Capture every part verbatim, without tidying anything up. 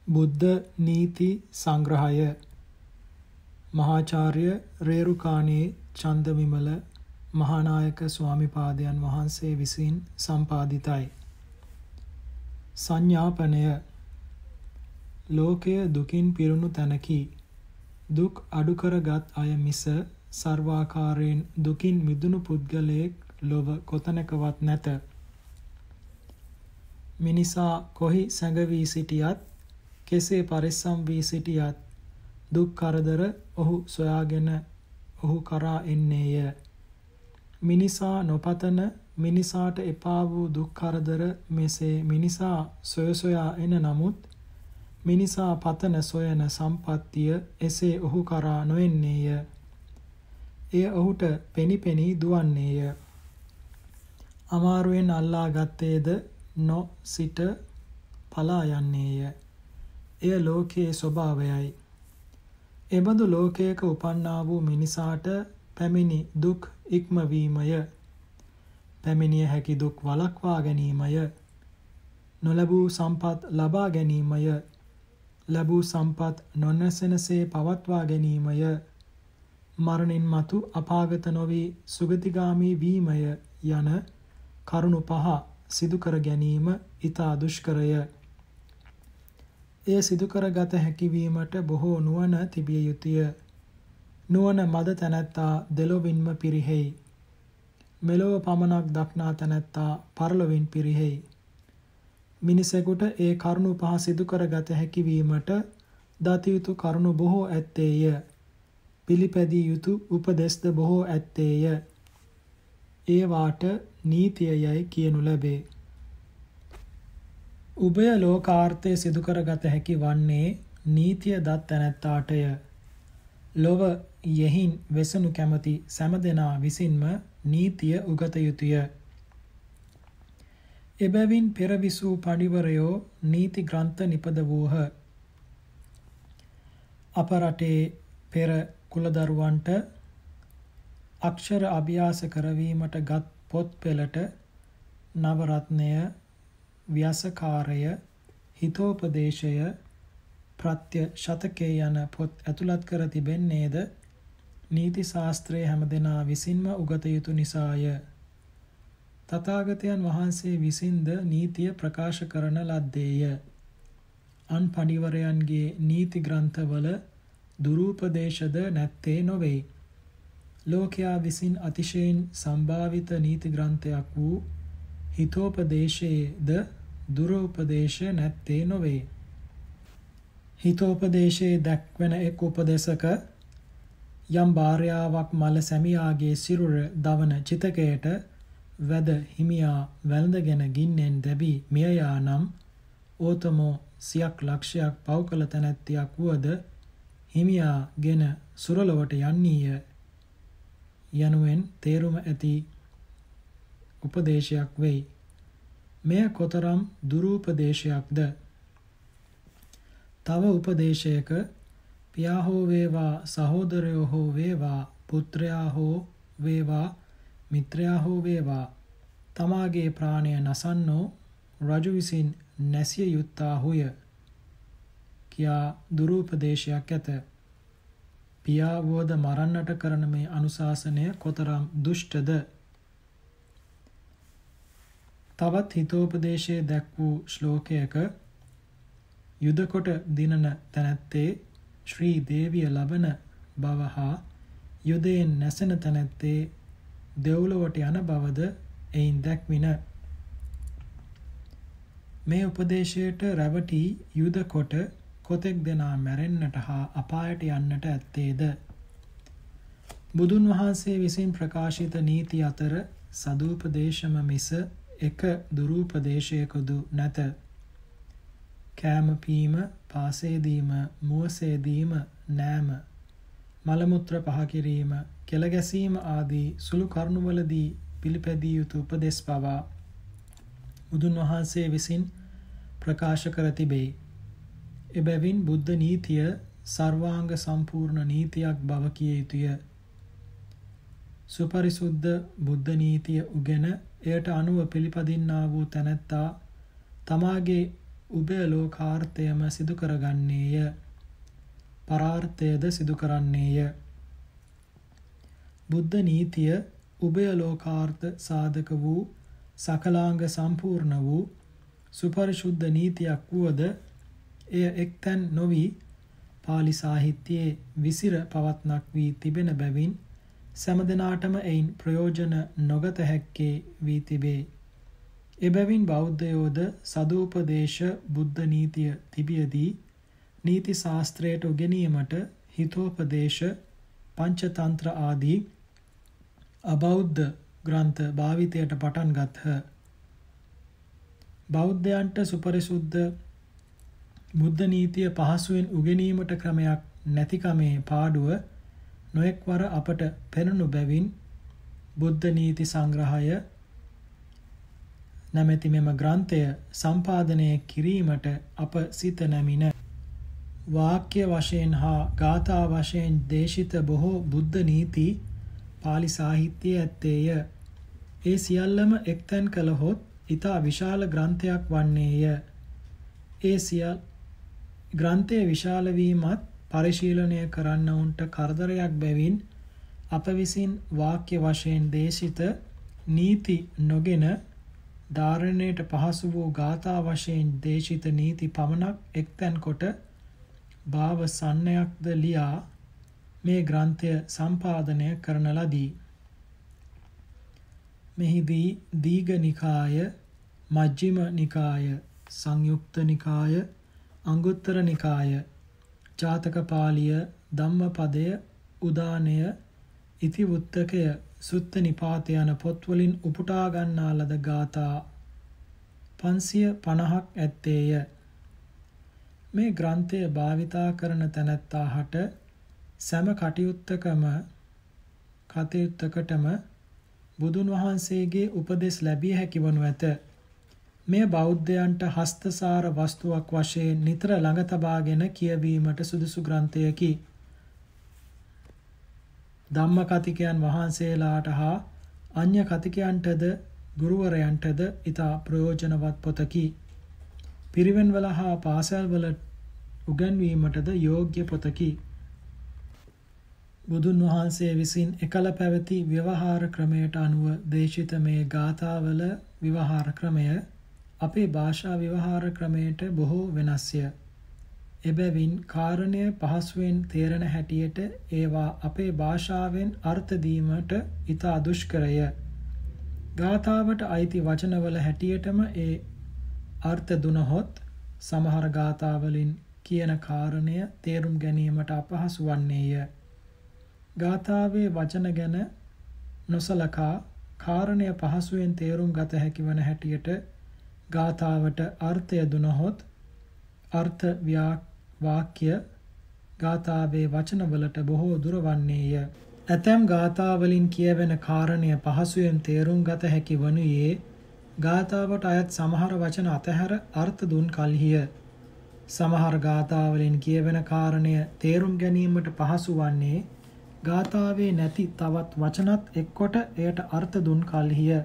බුද්ධ නීති සංග්‍රහය මහාචාර්ය රේරුකාණේ චන්දවිමල මහානායක ස්වාමිපාදයන් වහන්සේ විසින් සම්පාදිතයි. සංඥාපනය ලෝකය දුකින් පිරුණු තැනකි. දුක් අඩු කරගත් අය මිස සර්වාකාරයෙන් දුකින් මිදුණු පුද්ගලයෙක් ලොව කොතැනකවත් නැත. මිනිසා කොහි සැඟවී සිටියත් කෙසේ පරිස්සම් වී සිටියත් දුක් කරදර ඔහු සොයාගෙන ඔහු කරා එන්නේය. මිනිසා නොපතන මිනිසාට එපා වූ දුක් කරදර මෙසේ මිනිසා සොය සොයා එන නමුත් මිනිසා පතන සොයන සම්පත්තිය එසේ ඔහු කරා නොඑන්නේය. එය ඔහුට පෙනි පෙනී දුවන්නේය. අමාරුවෙන් අල්ලා ගත්තේද නො සිට පලා යන්නේය. එය ලෝකයේ ස්වභාවයයි. එබඳු ලෝකයක උපන්නා වූ මිනිසාට පැමිණි දුක් ඉක්මවීමය. පැමිණිය හැකි දුක් වළක්වා ගැනීමය. නොලැබූ සම්පත් ලබා ගැනීමය. ලැබූ සම්පත් නොනැසෙනසේ පවත්වා ගැනීමය. මරණින් මතු අපාගත නොවී සුගතිගාමී වීමය යන කරුණු පහ සිදු කර ගැනීම ඉතා දුෂ්කරය. එය සිදු කරගත හැකි වීමට බොහෝ නුවණ තිබිය යුතුය. නුවණ මද තැනැත්තා දෙලොවින්ම පිරිහෙයි. මෙලොව පමණක් දක්නා තැනැත්තා පරලොවින් පිරිහෙයි. මිනිසෙකුට ඒ කරුණු පහ සිදු කරගත හැකි වීමට දත යුතු කරුණු බොහෝ ඇත්තේය. පිළිපැදිය යුතු උපදෙස්ද බොහෝ ඇත්තේය. ඒවාට නීතියයි කියනු ලැබේ. උභය ලෝකාර්ථය සිදු කරගත හැකි වන්නේ නීතිය දත් තැනැත්තාටය. ලොව යෙහින් වෙසනු කැමති සෑම දෙනා විසින්ම නීතිය උගත යුතුය. එබැවින් පෙර විසූ පඬිවරයෝ නීති ග්‍රන්ථ නිපද වූහ. අප රටේ පෙර කුලදරුවන්ට අක්ෂර අභ්‍යාස කරවීමට ගත් පොත් පෙළට නවරත්නය, ව්‍යසකාරය, හිතෝපදේශය, ප්‍රත්‍ය ශතකය යන පොත් ඇතුළත් කර තිබෙන්නේද නීති ශාස්ත්‍රය හැමදෙනා විසින්ම උගත යුතු නිසාය. තථාගතයන් වහන්සේ විසින්ද නීතිය ප්‍රකාශ කරන ලද්දේය. අන් පඬිවරයන්ගේ නීති ග්‍රන්ථවල දුරූපදේශද නැත්තේ නොවේ. ලෝකයා විසින් අතිශයින් සම්භාවිත නීති ග්‍රන්ථයක් වූ හිතෝපදේශයේද දුරෝපදේශ නැත්තේ නොවේ. හිතෝපදේශයේ දැක්වෙන එක් උපදේශක යම් භාර්යාවක් මල සැමියාගේ සිරුර දවන චිතකයට වැද හිමියා වැළඳගෙන ගින්නෙන් දැවී මිය යා නම් ඕතමෝ සියක් ලක්ෂයක් පව් කළ තැනැත්තියක් වුවද හිමියා ගෙන සුරලොවට යන්නීය යනුවෙන් තේරුම ඇති උපදේශයක් වෙයි. මෙය කොතරම් දුරූපදේශයක්ද? තව උපදේශයක පියා හෝ වේවා, සහෝදරයෝ හෝ වේවා, පුත්‍රයා හෝ වේවා, මිත්‍රයා හෝ වේවා, තමාගේ ප්‍රාණය නසන්නෝ රජු විසින් නැසිය යුත්තාහුය කියා දුරූපදේශයක් ඇත. පියා වුවද මරන්නට කරන මේ අනුශාසනය කොතරම් දුෂ්ටද? තවත් හිතෝපදේශයේ දැක් වූ ශ්ලෝකයක යුදකොට දිනන තැනැත්තේ ශ්‍රී දේවිය ලබන බව හා යුදයෙන් නැසෙන තැනැත්තේ දෙව්ලොවට යන බවද එයින් දැක්වින. මේ උපදේශයට රැවටි යුදකොට කොතෙක් දෙනා මැරෙන්නට හා අපායට යන්නට ඇත්තේද? බුදුන් වහන්සේ විසින් ප්‍රකාශිත නීති අතර සදූපදේශම මිස එක දුරූපදේශයකුදු නැත. කෑම පීම, පාසේදීම, මුවසේදීම, නෑම, මලමුත්‍ර පහ කිරීම, කෙල ගැසීම ආදී සුළු කරුණුවලදී පිළිපැදිය යුතු උපදෙස් පවා බුදුන් වහන්සේ විසින් ප්‍රකාශ කර තිබේ. එබැවින් බුද්ධ නීතිය සර්වාංග සම්පූර්ණ නීතියක් බව කිය යුතුය. සුපරිසුද්ධ බුද්ධ නීතිය උගෙන එයට අනුව පිළිපදින්නා වූ තැනැත්තා තමාගේ උභය ලෝකාර්ථයම සිදු කරගන්නේය. පරාර්ථයද සිදු කරන්නේය. බුද්ධ නීතිය උභය ලෝකාර්ථ සාධක වූ සකලාංග සම්පූර්ණ වූ සුපරිශුද්ධ නීතියක් වුවද එය එක්තැන් නොවි පාලි සාහිත්‍යයේ විසිර පවත්නක් වී තිබෙන බැවින් සෑමදෙනාටම එයින් ප්‍රයෝජන නොගත හැක්කේ වී තිබේ. එබැවින් බෞද්ධයෝද සදූපදේශ බුද්ධ නීතිය තිබියදී නීති ශාස්ත්‍රයට උගෙනීමට හිතෝපදේශ පංචතන්ත්‍ර ආදී අබෞද්ධ ග්‍රන්ථ භාවිතයට පටන් ගත්හ. බෞද්ධයන්ට සුපරිසුද්ධ බුද්ධ නීතිය පහසුවෙන් උගෙනීමට ක්‍රමයක් නැතිකමේ පාඩුව නොඑක් වර අපට පෙනුණු බැවින් බුද්ධ නීති සංග්‍රහය නැමැති මෙම ග්‍රන්ථය සම්පාදනය කිරීමට අප සිත නැමින. වාක්‍ය වශයෙන් හා ගාථා වශයෙන් දේශිත බොහෝ බුද්ධ නීති පාලි සාහිත්‍යයේ ඇත්තේය. ඒ සියල්ලම එක්තැන් කළහොත් ඉතා විශාල ග්‍රන්ථයක් වන්නේය. ඒ සියල් ග්‍රන්ථය විශාල වීමත් පරිශීලනය කරන්නවුන්ට කරදරයක් බැවින් අප විසින් වාක්‍ය වශයෙන් දේශිත නීති නොගෙන ධාරණයට පහසු වූ ගාථා වශයෙන් දේශිත නීති පමණක් එක්තැන් කොට භාව සන්නයක්ද ලියා මේ ග්‍රන්ථය සම්පාදනය කරන ලදී. මෙහිදී දීඝ නිකාය, මජ්ක්‍ධිම නිකාය, සංයුක්ත නිකාය, අංගුත්තර නිකාය, ජාතක පාළිය, ධම්මපදය, උදානය, ඉතිවුත්තකය, සුත්ත නිපාත යන පොත්වලින් උපුටා ගන්නා ලද ගාථා පන්සිය පනහක් ඇත්තේය. මේ ග්‍රන්ථය භාවිතා කරන තැනැත්තාහට සෑම කටයුත්තකම කටයුත්තකටම බුදුන් වහන්සේගේ උපදෙස් ලැබිය හැකි වනු ඇත. මෙය බෞද්ධයන්ට හස්තසාර වස්තුවක් වශයෙන් නිතර ළඟ තබාගෙන කියවීමට සුදුසු ග්‍රන්ථයකි. ධම්ම කතිකයන් වහන්සේලාට හා අන්‍ය කතිකයන්ටද ගුරුවරයන්ටද ඉතා ප්‍රයෝජනවත් පොතකි. පිරිවෙන්වල හා පාසල්වල උගන්වීමටද යෝග්‍ය පොතකි. බුදුන් වහන්සේ විසින් එකල පැවති ව්‍යවහාර ක්‍රමයට අනුව දේශිත මේ ගාථාවල ව්‍යවහාර ක්‍රමය අපේ භාෂා ව්‍යවහාර ක්‍රමයට බොහෝ වෙනස්ය. එබැවින් කාරණය පහසුවෙන් තේරෙන හැටියට ඒවා අපේ භාෂාවෙන් අර්ථ දීමට ඉතා දුෂ්කරය. ගාථාවට අයිති වචනවල හැටියටම ඒ අර්ථ දුනහොත් සමහර ගාථාවලින් කියන කාරණය තේරුම් ගැනීමට අපහසු වන්නේය. ගාථාවේ වචන ගැන නොසලකා කාරණය පහසුවෙන් තේරුම් ගත හැකි වන හැටියට ගාථාවට අර්ථය දුනහොත් අර්ථ වාක්‍ය ගාථාවේ වචනවලට බොහෝ දුර වන්නේය. ඇතැම් ගාථාවලින් කියවෙන කාරණය පහසුවෙන් තේරුම් ගත හැකි වනුයේ ගාථාවට අයත් සමහර වචන අතහැර අර්ථ දුන් කල්හිය. සමහර ගාථාවලින් කියවෙන කාරණය තේරුම් ගැනීමට පහසු වන්නේ ගාථාවේ නැති තවත් වචනත් එක්කොට එයට අර්ථ දුන් කල්හිය.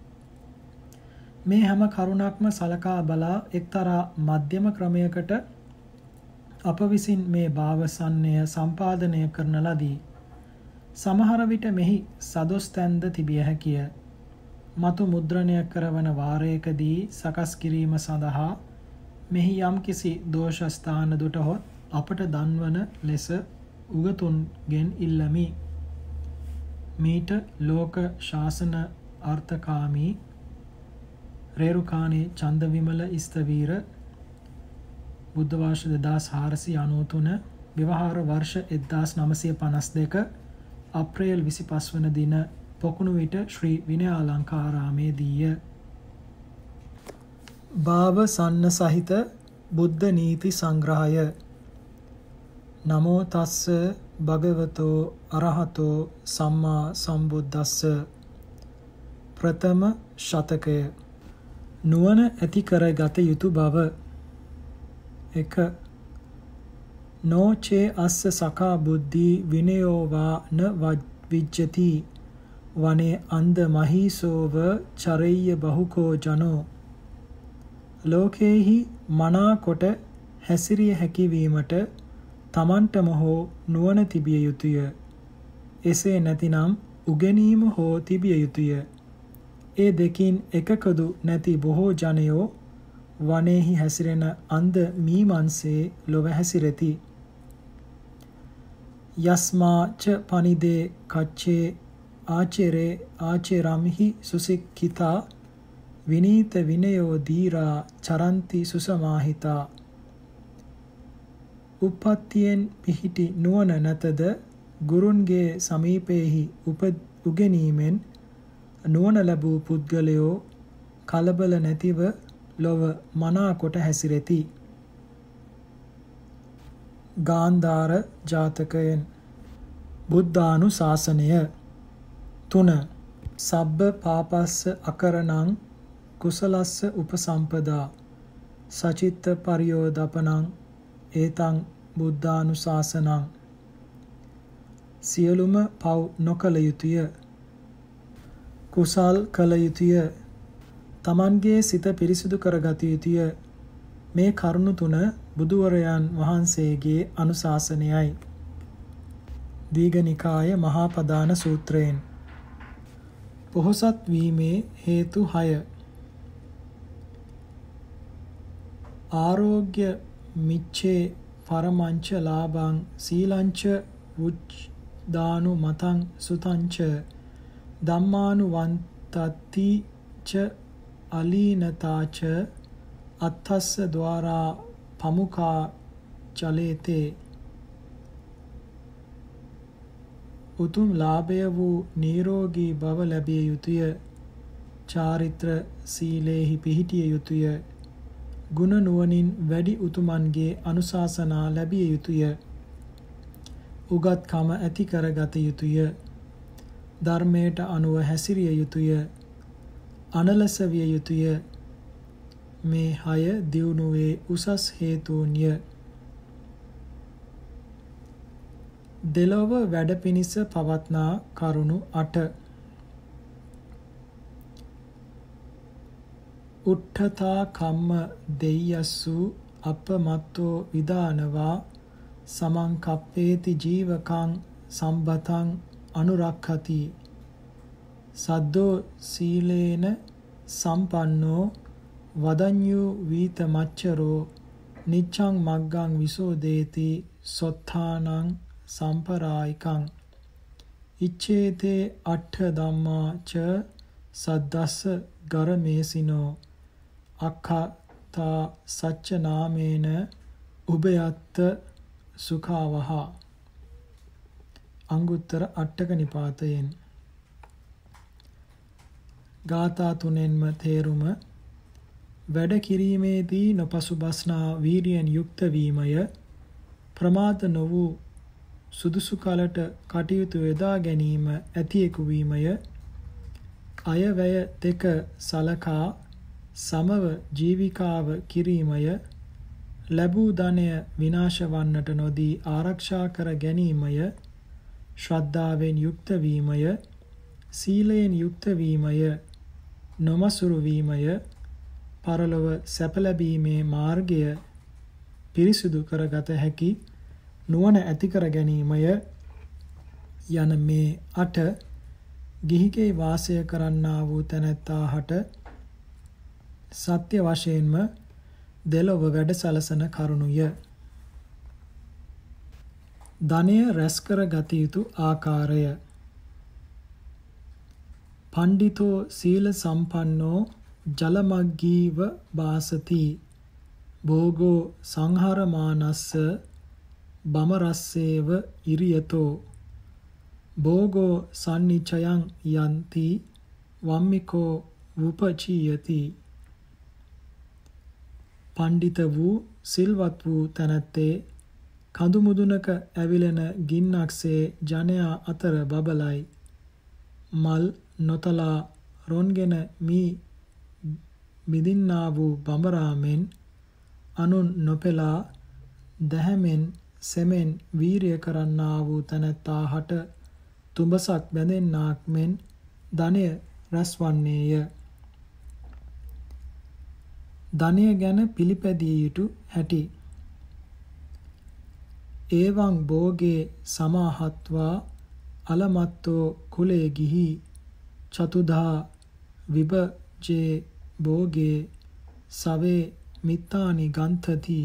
මේ හැම කරුණක්ම සලකා බලා එක්තරා මධ්‍යම ක්‍රමයකට අප විසින් මේ භාවසන්නය සම්පාදනය කරන ලදී. සමහර විට මෙහි සදොස් තැන්ද තිබිය හැකිය. මතු මුද්‍රණය කරවන වාරයකදී සකස් කිරීම සඳහා මෙහි යම් කිසි දෝෂ ස්ථාන දුටහොත් අපට දන්වන ලෙස උගතුන්ගෙන් ඉල්ලමි. මීට ලෝක ශාසන අර්ථකාමී රේරුකාණේ චන්දවිමල ස්ථවීර බුද්ධ වර්ෂ දෙදාස් හාරසිය අනූතුන ව්‍යවහාර වර්ෂ එක්දාස් නවසිය පනස් දෙක අප්‍රේල් විසිපස් වන දින පොකුණු විට ශ්‍රී විනයාලංකාරාමේදීය. භාව සන්න සහිත බුද්ධ නීති සංග්‍රහය. නමෝ තස්ස භගවතෝ අරහතෝ සම්මා සම්බුද්දස්ස. ප්‍රථම ශතකය. නුවණ ඇති කරගත යුතු බව. එක. නොචේ අස්ස සකා බුද්ධි විනයෝවා න විජ්ජති වනේ අන්ද මහීසෝව චරෙය්‍ය බහුකෝ ජනෝ. ලෝකයේහි මනා කොට හැසිරිය හැකි වීමට තමන්ටම හෝ නුවණ තිබිය යුතුය. එසේ නැතිනම් උගෙනීම හෝ තිබිය යුතුය. ඒ දෙකින් එකකදු නැති බොහෝ ජනයෝ වනයේහි හැසිරෙන අන්ධ මීමන්සේ ලොව හැසිරෙති. යස්මා ච පනිදේ කච්චේ ආචරේ ආචරම්හි සුසික්ඛිතා විනීත විනයෝ දීරා චරන්ති සුසමාහිතා. උප්පත්තියෙන් පිහිටි නුවණ නැතද ගුරුන්ගේ සමීපෙහි උගෙනීමෙන් නුවණ ලැබූ පුද්ගලයෝ කලබල නැතිව ලොව මනා කොට හැසිරෙති. ගාන්ධාර ජාතකයෙන් බුද්ධානුශාසනය තුන සබ්බ පාපස්ස අකරණං කුසලස්ස උපසම්පදා සචිත්ත පරියෝදපනං ඒතං බුද්ධානුශාසනං. සියලුම පව් නොකළ යුතුය. කුසල් කළ යුතුය. තමන්ගේ සිත පිරිසිදු කරගත යුතුය. මේ කරුණු තුන බුදුවරයන් වහන්සේගේ අනුශාසනයයි. දීඝනිකාය මහා පදාන සූත්‍රයෙන්. පොහොසත් වීමේ හේතු හය. ආරෝග්‍ය මිච්ඡේ පරමංච ලාභං සීලංච වුච්ඡදානු මතං සුතංච ධම්මානුවන්තති ච අලීනතාච අත්තස්ස ద్వාරා පමුඛා චලේතේ. උතුම් ලාභය වූ නිරෝගී බව ලැබිය යුතුය. චාරිත්‍ර සීලේහි පිහිටිය යුතුය. ගුණ නුවණින් වැඩි උතුමන්ගේ අනුශාසනා ලැබිය යුතුය. උගත්කම ඇති කරගත යුතුය. ධර්මයට අනුව හැසිරිය යුතුය. අනලස විය යුතුය. මේ හය දියුණුවේ උසස් හේතුන්ය. දෙලොව වැඩ පිණිස පවත්නා කරුණු අට. උට්ඨතා කම්ම දෙය්‍යස්සු අපමත්තෝ විදානවා සමංකප්පේති ජීවකං සම්බතං අනුරක්ඛති. සද්දෝ සීලේන සම්පන්නෝ වදඤ්ඤු වීත මච්චරෝ නිච්ඡං මග්ගං විසෝදේති සොත්ථානං සම්පරායිකං. ඉච්ඡේතේ අට්ඨ ධම්මා ච සද්දස්ස ගරමේසිනෝ අක්ඛතා සච්ච නාමේන උභයත්ත සුඛාවහ. අංගුත්තර අට්ඨක නිපාතයෙන්. ගාථා තුනෙන්ම තේරුම වැඩ කිරීමේදී නොපසුබස්නා වීරියෙන් යුක්ත වීමය. ප්‍රමාද නො වූ සුදුසු කලට කටයුතු යොදා ගැනීම ඇතියෙකු වීමය. අයවැය දෙක සලකා සමව ජීවිකාව කිරීමය. ලැබූ ධනය විනාශ වන්නට නොදී ආරක්ෂා කර ගැනීමය. ශ්‍රද්ධාවෙන් යුක්ත වීමය. සීලයෙන් යුක්ත වීමය. නොමසුරු වීමය. පරලොව සැප ලැබීමේ මාර්ගය පිරිසිදු කරගත හැකි නුවණ ඇති කර ගැනීමය යන මේ අට ගිහිගේ වාසය කරන්නා වූ තැනැත්තාහට සත්‍ය වශයෙන්ම දෙලොව වැඩ සලසන කරුණුය. ධනය රැස් කර ගත යුතු ආකාරය. පණ්ඩිතෝ සීල සම්පන්නෝ ජලමග්ගීව වාසති. භෝගෝ සංහරමානස්ස බමරස්සේව ඉරියතෝ. භෝගෝ සන්නිචයං යන්ති වම්මිකෝ වුපචීයති. පණ්ඩිත වූ සිල්වත් වූ තැනැත්තේ කඳු මුදුනක ඇවිලෙන ගින්නක්සේ ජනයා අතර බබලයි. මල් නොතලා රොන්ගෙන මී මිදින්නා වූ බඹරාමෙන් අනුන් නොපෙලා දැහැමෙන් සෙමෙන් වීරිය කරන්නා වූ තැනැත්තාහට තුඹසක් බැඳෙන්නාක් මෙන් ධනය රැස්වන්නේය. ධනය ගැන පිළිපැදිය යුතු හැටි. ඒවං භෝගේ සමාහත්වා අලමත්තෝ කුලේ ගිහි චතුදා විභජේ භෝගේ සවේ මිත්තානි ගන්තති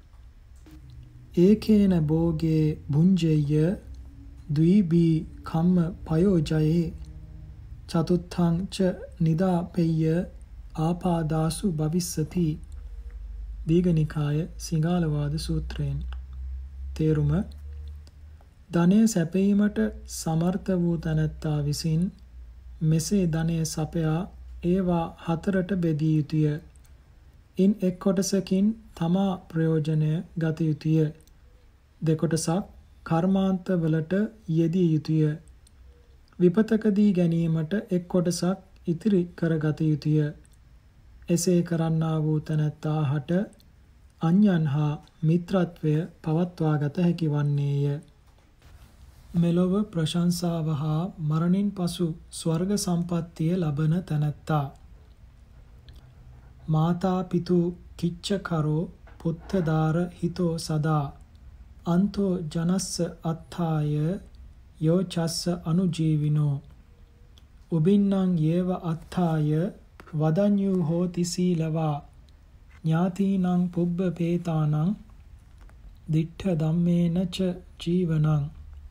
ඒකේන භෝගේ භුංජෙය්‍ය ද්වීබී කම්ම පයෝජයේ චතුත්ථං ච නිදාපෙය්‍ය ආපාදාසු භවිස්සති. දීඝනිකාය සිංහලවාද සූත්‍රයෙන්. තේරුම: ධනය සැපීමට සමර්ථ වූ තැනැත්තා විසින් මෙසේ ධනය සපයා ඒවා හතරට බෙදිය යුතුය. ඉන් එක් කොටසකින් තමා ප්‍රයෝජනය ගත යුතුය. දෙකොටසක් කර්මාන්තවලට යෙදිය යුතුය. විපතකදී ගැනීමට එක් කොටසක් ඉතිරි කරගත යුතුය. එසේ කරන්නා වූ තැනැත්තා හට අන්‍යයන් හා මිත්‍රත්වය පවත්වාගත හැකි වන්නේය. මෙලොව ප්‍රශංසාව හා මරණින් පසු ස්වර්ග සම්පත්තිය ලබන තැනැත්තා. මාතා පිතු කිච්චකරෝ පුත්තදාර හිතෝ සදා අන්තෝ ජනස්ස අත්ථාය යෝචස්ස අනුජීවිනෝ උබින්නං යේව අත්ථාය වදඤ්ඤු හෝති සීලවා ඥාතීනං පුබ්බ පේතානං දිට්ඨ ධම්මේන ච ජීවනං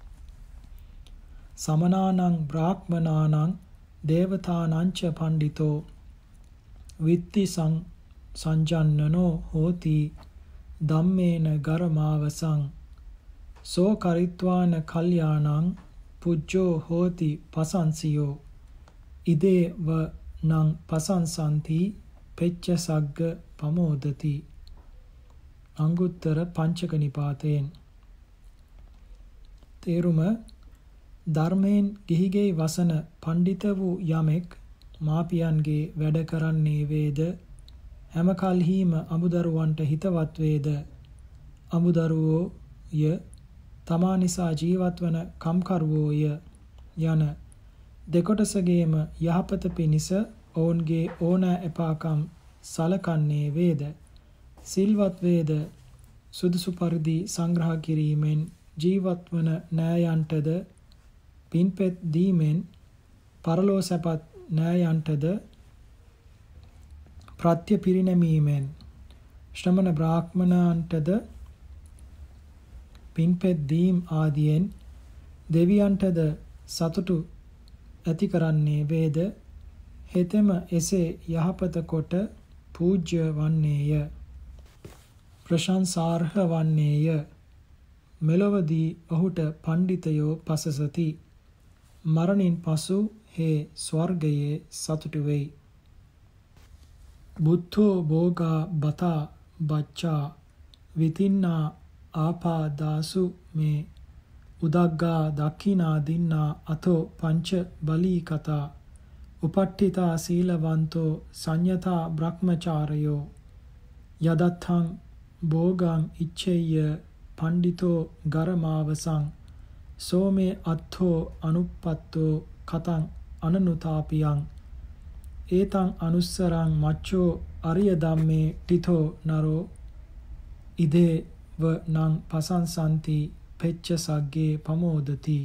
සමනානං බ්‍රාහ්මනානං දේවතානං ච පණ්ඩිතෝ විත්ති සංජන්නනෝ හෝති ධම්මේන ගරමාවසං සෝ කරිත්වාන කල්යාණං පුජ්ජෝ හෝති පසංසියෝ ඉදේ ව නං පසංසන්ති පෙච්ච සග්ග පමෝදති. අංගුත්තර පංචක නිපාතයෙන්. තේරුම: ධර්මයෙන් ගිහිගෙයි වසන පණ්ඩිත වූ යමෙක් මාපියන්ගේ වැඩ කරන්නේ වේද, හැම කල්හිම අමුදරුවන්ට හිතවත් වේද, අමුදරුවෝය තමා නිසා ජීවත් වන කම්කරුවෝය යන දෙකොටසගේම යහපත පිණිස ඔවුන්ගේ ඕනෑ එපාකම් සලකන්නේ වේද, සිල්වත් වේද, සුදුසු පරිදි සංග්‍රහ කිරීමෙන් ජීවත් වන නෑයන්ටද පින්පෙත් දීමෙන් පරලෝ සැපත් නෑයන්ටද ප්‍රත්‍ය පිරිනැමීමෙන් ශ්‍රමණ බ්‍රාහ්මණයන්ටද පින්පෙත් දීම් ආදියෙන් දෙවියන්ටද සතුටු ඇති කරන්නේ වේද, හෙතෙම එසේ යහපත කොට පූජ්‍ය වන්නේය, ප්‍රශංසාර්හ වන්නේය. මෙලොවදී ඔහුට පණ්ඩිතයෝ පසසති. මරණින් පසු හේ ස්වර්ගයේ සතුටු වෙයි. බුද්ධෝ භෝගා බතා බච්චා විතින්නා ආපාදාසු මේ උදග්ගා දක්ඛිනා දින්නා අතෝ පංච බලී කතා උපට්ඨිතා සීලවන්තෝ සංයතා බ්‍රහ්මචාරයෝ යදත්තං භෝගං ඉච්ඡෙය්‍ය පණ්ඩිතෝ ගරමාවසං සෝමේ අත්ථෝ අනුප්පත්තෝ කතං අනනුතාපියං ඒතං අනුස්සරං මච්චෝ අරිය ධම්මේ ටිතෝ නරෝ ඉදේ ව නං පසංසන්ති පෙච්ච සග්ගේ පමෝදති.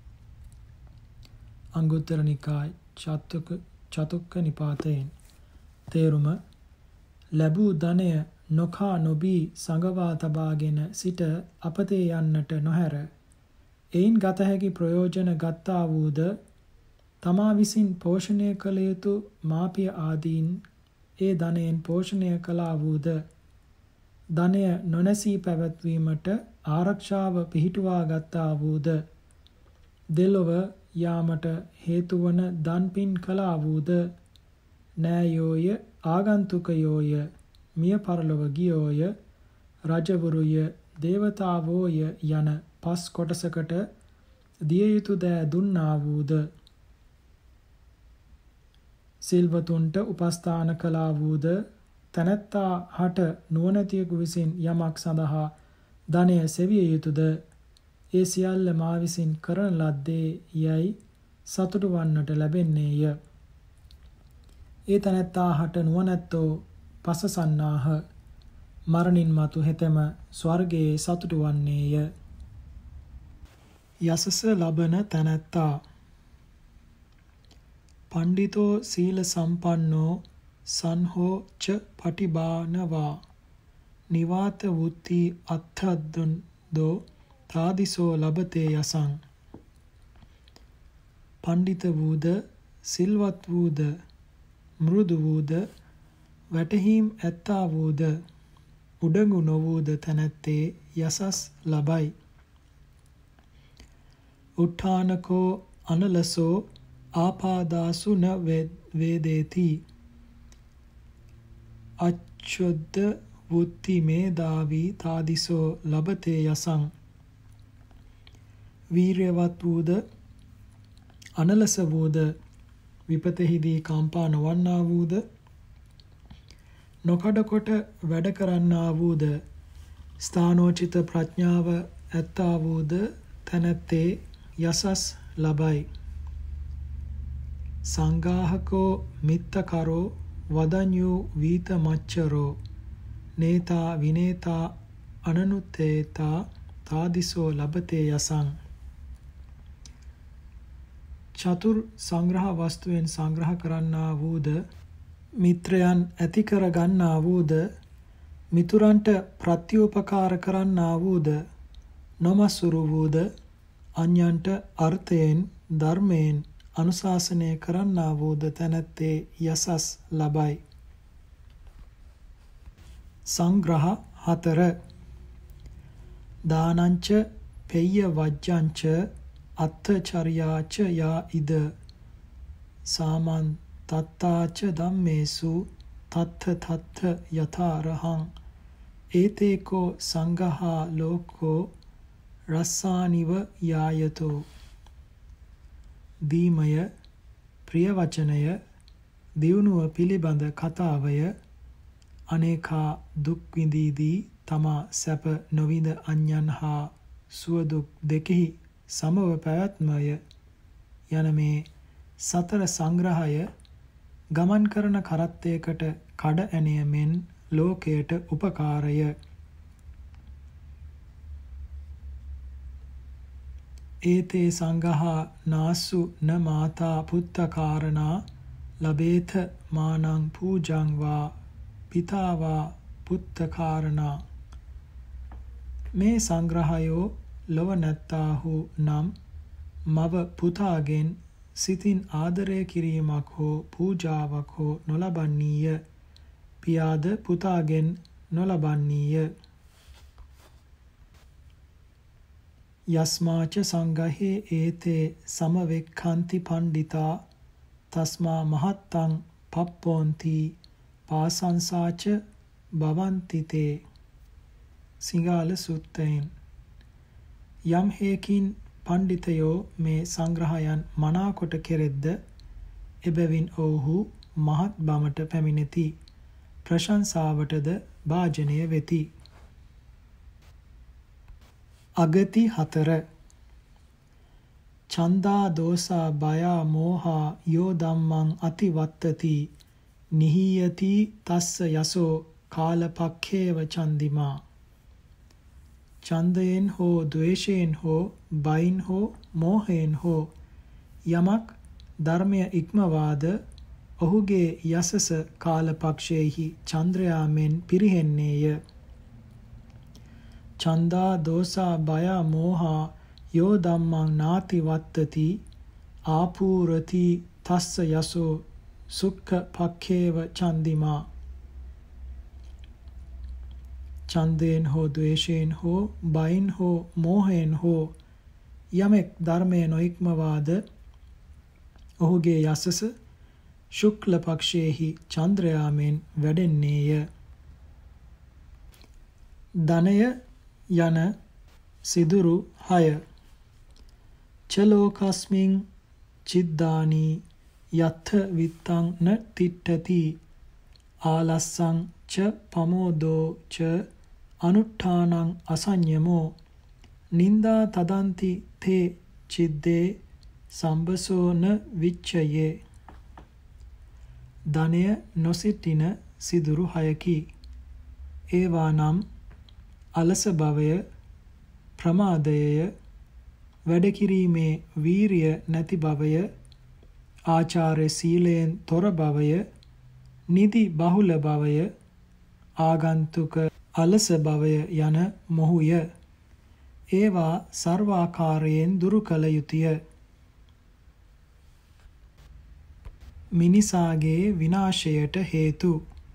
අංගුත්තර නිකාය චතුක්ක චතුක්ක නිපාතයෙන්. තේරුම: ලැබූ ධනය නොකා නොබී සංගවා තබාගෙන සිට අපතේ යන්නට නොහැර එයින් ගත හැකි ප්‍රයෝජන ගත්තා වූද, තමා විසින් පෝෂණය කළ යුතු මාපිය ආදීන් ඒ ධනයෙන් පෝෂණය කළා වූද, ධනය නොනැසී පැවැත්වීමට ආරක්ෂාව පිහිටුවා ගත්තා වූද, දෙලොව යාමට හේතුවන දන්පින් කළා වූද, නෑයෝය ආගන්තුකයෝය මිය පරලොව ගියෝය රජවරුය දේවතාවෝය යන පස් කොටසකට දිය යුතු දෑ දුන්නා වූද, සිල්වතුන්ට උපස්ථාන කළා වූද, තැනැත්තා හට නුවණැතියෙකු විසින් යමක් සඳහා ධනය සෙවිය යුතුද, ඒ සියල්ල මා විසින් කරන ලද්දේ යයි සතුටු වන්නට ලැබෙන්නේය. ඒ තැනැත්තා හට නුවණැත්තෝ පසසන්නාහ. මරණින් මතු හෙතෙම ස්වර්ගයේ සතුටු වන්නේය. යසස ලබන තැනැත්තා. පණ්ඩිතෝ සීල සම්පන්නෝ සංහෝ ච පටිභානවා නිවාත වුත්ති අත්ථද්දෝ තාදිසෝ ලබතේ යසං. පණ්ඩිත වූද සිල්වත් වූද මෘදු වූද වැටහීම් ඇත්තා වූද උඩඟු නොවූද තැනැත්තේ යසස් ලබයි. උට්ඨානකෝ අනලසෝ ආපාදාසු න වේදේති අච්චොද්ද වුත්ති මේදාවී තාදිසෝ ලබතේ යසං. වීර්යවත් වූද අනලස වූද විපතෙහිදී කම්පා නොවන්නා වූද නොකඩකොට වැඩ කරන්නා වූද ස්ථානෝචිත ප්‍රඥාව ඇත්තා වූද තැනැත්තේ යසස් ලබයි. සංගාහකෝ මිත්තකරෝ වදඤ්ඤු වීත මච්චරෝ නේතා විනේතා අනනුත්තේතා තාදිසෝ ලබතේ යසං. චතුර් සංග්‍රහ වස්තුවෙන් සංග්‍රහ කරන්නා වූද මිත්‍රයන් ඇති කර ගන්නා වූද මිතුරන්ට ප්‍රත්‍යුපකාර කරන්නා වූද නොමසුරු වූද අන්‍යයන්ට අර්ථයෙන් ධර්මයෙන් අනුශාසනය කරන්නා වූද තැනැත්තේ යසස් ලබයි. සංග්‍රහ හතර. දානංච පෙය්‍ය වජ්ජංච අත්ථචර්යාච යා ඉද සාමන් තත්තාච ධම්මේසු තත්ථ තත්ථ යථාරහං ඒතේකෝ සංඝහා ලෝකෝ රස්සානිව යායතෝ. දීමය, ප්‍රිය වචනය, දියුණුව පිළිබඳ කතාවය, අනේකා දුක් විඳීදී තමා සැප නොවිඳ අන්‍යයන් හා සුවදුක් දෙකෙහි සමව පැවැත්මය යන මේ සතර සංග්‍රහය ගමන් කරන කරත්තයකට කඩ ඇණය මෙන් ලෝකයට උපකාරය. ඒතේ සංඝහා නාසු න මාතා පුත්ත කාරණා ලබේත මානං පූජං වා පිතා වා පුත්ත කාරණා. මේ සංග්‍රහයෝ ලොව නැත්තාහු නම් මව පුතාගෙන් සිතින් ආදරය කිරීමක් හෝ පූජාවක් හෝ නොලබන්නීය. පියාද පුතාගෙන් නොලබන්නීය. යස්මාච සංඝහේ ඒතේ සමවෙක්ඛන්ති පණ්ඩිතා තස්මා මහත්තං පප්පොන්ති පාසංසාච භවන්ති තේ. සිංහල සුත්තයෙන්. යම් හේකින් පණ්ඩිතයෝ මේ සංග්‍රහයන් මනාකොට කෙරෙද්ද එබැවින් ඔවුහු මහත් බමට පැමිණෙති. ප්‍රශංසාවටද භාජනය වෙති. අගති හතර. චන්දා දෝසා බයා මෝහා යෝ ධම්මං අතිවත්තති නිහීයති තස්ස යසෝ කාලපක්ඛේව චන්දිමා. ඡන්දයෙන් හෝ ද්වේෂයෙන් හෝ බයින් හෝ මෝහයෙන් හෝ යමක් ධර්මය ඉක්මවාද ඔහුගේ යසස කාලපක්ෂයෙහි චන්ද්‍රයා මෙන් පිරිහෙන්නේය. චන්දා දෝසා බයා මෝහා යෝ ධම්මං නාති වත්තති ආපූරති තස්ස යසෝ සුක්ඛ පක්ඛේව චන්දිමා. ඡන්දයෙන් හෝ ද්වේෂයෙන් හෝ බයින් හෝ මෝහයෙන් හෝ යමෙක් ධර්මය නොඉක්මවාද ඔහුගේ යසස ශුක්ල පක්ෂයෙහි චන්ද්‍රයා මෙන් වැඩෙන්නේය. ධනය යන සිදුරු හය. චලෝකස්මින් චිද්දානී යත්ථ විත්තං න තිට්ඨති ආලස්සං ච පමෝදෝ ච අනුට්ඨානං අසඤ්ඤමෝ නින්දා තදන්ති තේ චිද්දේ සම්බසෝ න විච්ඡයේ. ධනය නොසිටින සිදුරු හයකි. ඒවා නම් අලස භවය, ප්‍රමාදය, වැඩ කිරීමේ වීරිය නැති භවය, ආචාර්ය සීලයෙන් තොර භවය, නිදි බහුල භවය, ආගන්තුක අලස භවය යන මොහුය. ඒවා සර්වාකාරයෙන් දුරු කළ යුතුය. මිනිසාගේ විනාශයට හේතු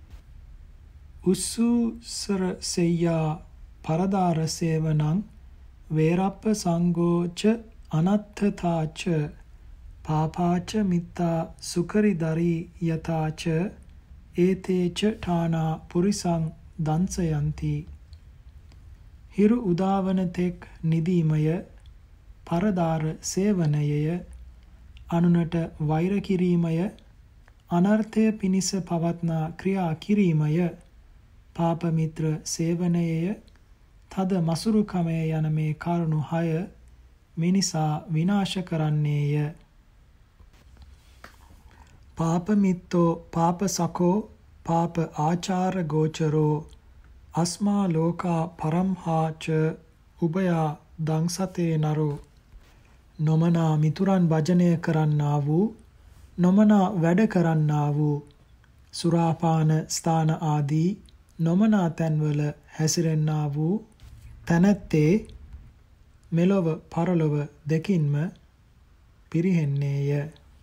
උස්සුසර සෙය්‍යා පරදාර සේවනං වේරප්ප සංගෝච අනත්තතාච පාපාච මිත්තා සුකරිදරි යතාච ඒතේච ඨානා පුරිසං දංසයන්ති. හිරු උදාවන තෙක් නිදීමය, පරදාර සේවනයය, අනුනට වෛර කිරීමය, අනර්ථය පිණිස පවත්නා ක්‍රියා කිරීමය, පාප මිත්‍ර සේවනයය, තද මසුරුකමය යන මේ කරුණු හය මිනිසා විනාශ කරන්නේය. පාප මිත්තෝ පාප සකෝ පාප ආචාර ගෝචරෝ අස්මා ලෝකා පරම්හාච උභයා දංසතේ නරෝ. නොමනා මිතුරන් භජනය කරන්නා වූ, නොමනා වැඩ කරන්නා වූ, සුරාපාන ස්ථාන ආදී නොමනා තැන්වල හැසිරෙන්නා වූ තැනැත්තේ මෙලොව පරලොව දෙකින්ම පිරිහෙන්නේය.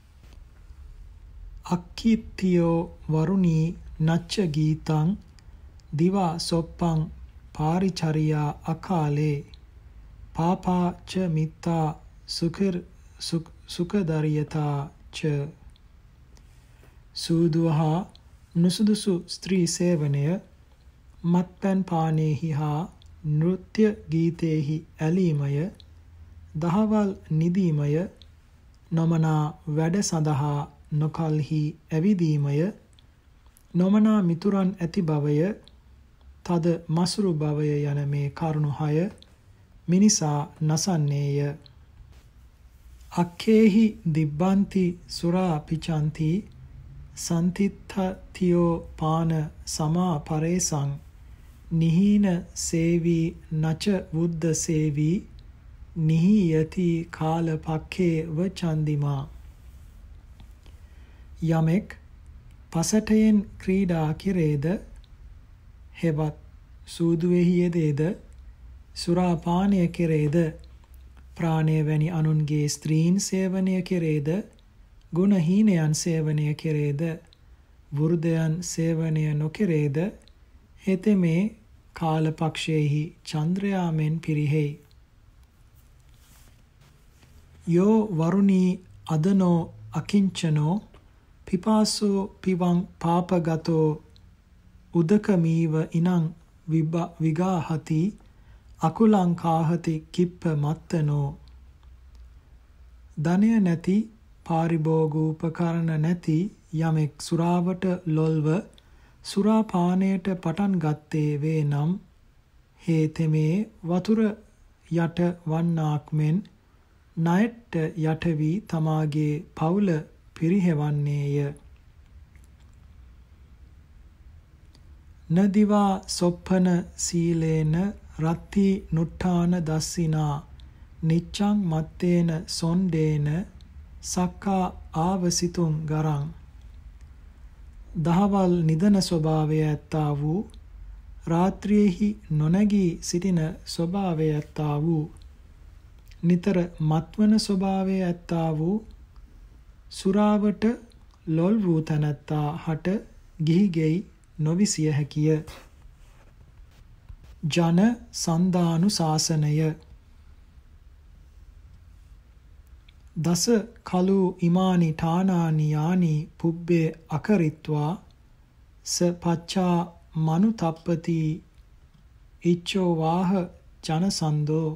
අක්ඛිත්තියෝ වරුණී නච්ච ගීතං දිවා සොප්පං පාරිචරියා අකාලේ පාපා ච මිත්තා සුඛර් සුඛදරියතා ච. සූදුවහා නුසුදුසු ස්ත්‍රී සේවනය, මත්පැන් පානයෙහි හා නෘත්‍ය ගීතයෙහි ඇලීමය, දහවල් නිදීමය, නොමනා වැඩ සඳහා නොකල්හි ඇවිදීමය, නොමනා මිතුරන් ඇති බවය, තද මසුරු බවය යන මේ කරුණු හය මිනිසා නසන්නේය. අක්ඛේහි දිබ්බන්ති සුරා පිචන්ති සන්තිත්තතියෝ පාන සමා පරේසං නිහීන සේවී නච බුද්ධ සේවී නිහීයති කාල පක්ඛේ වචන්දිමා. යමෙක් පසටයෙන් ක්‍රීඩා කෙරේද, හෙවත් සූදුවෙහි යෙදේද, සුරාපානය කෙරේද, ප්‍රාණය වැනි අනුන්ගේ ස්ත්‍රීන් සේවනය කෙරේද, ගුණහීනයන් සේවනය කෙරේද, වෘදයන් සේවනය නොකෙරේද, හෙතෙමේ කාලපක්ෂයෙහි චන්ද්‍රයා මෙන් පිරිහෙයි. යෝ වරුණී අදනෝ අකිංචනෝ පිපාසෝ පිවං පාපගතෝ උදකමීව ඉනං විගාහති අකුලං කාහති කිප්ප මත්තනෝ. ධනය නැති, පාරිභෝගෝපකරණ නැති යමෙක් සුරාවට ලොල්ව සුරාපානයට පටන් ගත්තේ වේ නම්, හේතෙමේ වතුර යට වන්නාක් මෙන් ණයට යට වී තමාගේ පවුල පිරිහෙවන්නේය. නදිවා සොප්පන සීලේන රත්ති නුට්ඨාන දස්සිනා නිච්ඡං මත්තේන සොණ්ඩේන සක්කා ආවසිතුං ගරං. දහවල් නිදන ස්වභාවය ඇත්තා වූ, රාත්‍රියෙහි නොනැගී සිටින ස්වභාවය ඇත්තා වූ, නිතර මත්වන ස්වභාවය ඇත්තා වූ, සුරාවට ලොල් වූ තැනැත්තා හට ගිහිගෙයි නොවිසිය හැකිය. ජන සන්දානුශාසනය. දස කලු ඉමානි ඨානානි යානි පුබ්බේ අකරිත්වා ස පච්චා මනුතප්පති ඉච්ඡෝ වාහ ජනසන්දෝ.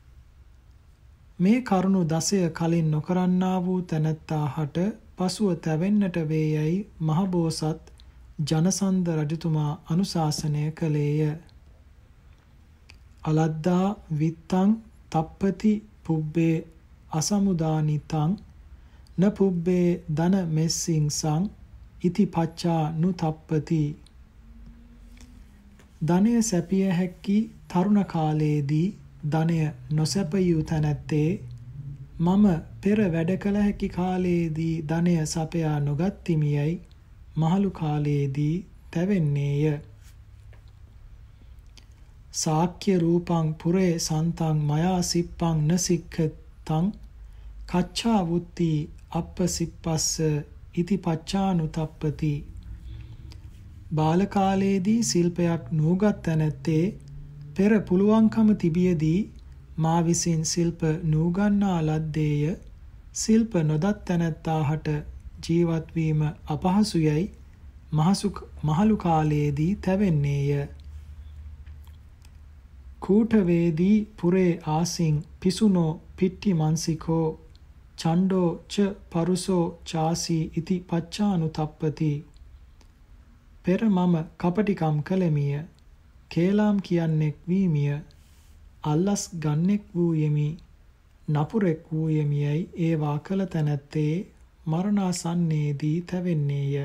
මේ කරුණු දසය කලින් නොකරන්නා වූ තැනැත්තා හට පසුව තැවෙන්නට වේ යැයි මහබෝසත් ජනසන්ද රජතුමා අනුශාසනය කළේය. අලද්දා විත්තං තප්පති පුබ්බේ අසමුදානිතං න පුබ්බේ දන මෙස්සිංසං ඉති පච්චා නුතප්පති. ධනය සැපිය හැකි තරුණ කාලයේදී ධනය නොසැපයූ තැනැත්තේ මම පෙර වැඩ කළ හැකි කාලයේදී ධනය සපයා නොගත්තිමියයි මහලු කාලයේදී තැවෙන්නේය. සාක්‍ය රූපං පුරේ සන්තං මයා සිප්පං න සික්ඛතං කච්චා වුත්ති අප්පසිප්පස්ස ඉති පච්චානුතප්පති. බාල කාලයේදී ශිල්පයක් නූගත් තැනැත්තේ පෙර පුළුවන්කම තිබියදී මා විසින් ශිල්ප නූගන්නා ලද්දේය. ශිල්ප නොදත් තැනැත්තාහට ජීවත් වීම අපහසුයයි මහලු කාලයේදී තැවෙන්නේය. කූටවේදී පුරේ ආසින් පිසුනෝ පිට්ටි මන්සිකෝ චණ්ඩෝ ච පරුසෝ චාසී ඉති පච්චානුතප්පති. පෙර මම කපටිකම් කළෙමිය, කේලාම් කියන්නෙක් වීමිය, අල්ලස් ගන්නෙක් වූයෙමි, නපුරෙක් වූයෙමියයි ඒවා කළ තැනැත්තේ මරණාසන්නයේදී තැවෙන්නේය.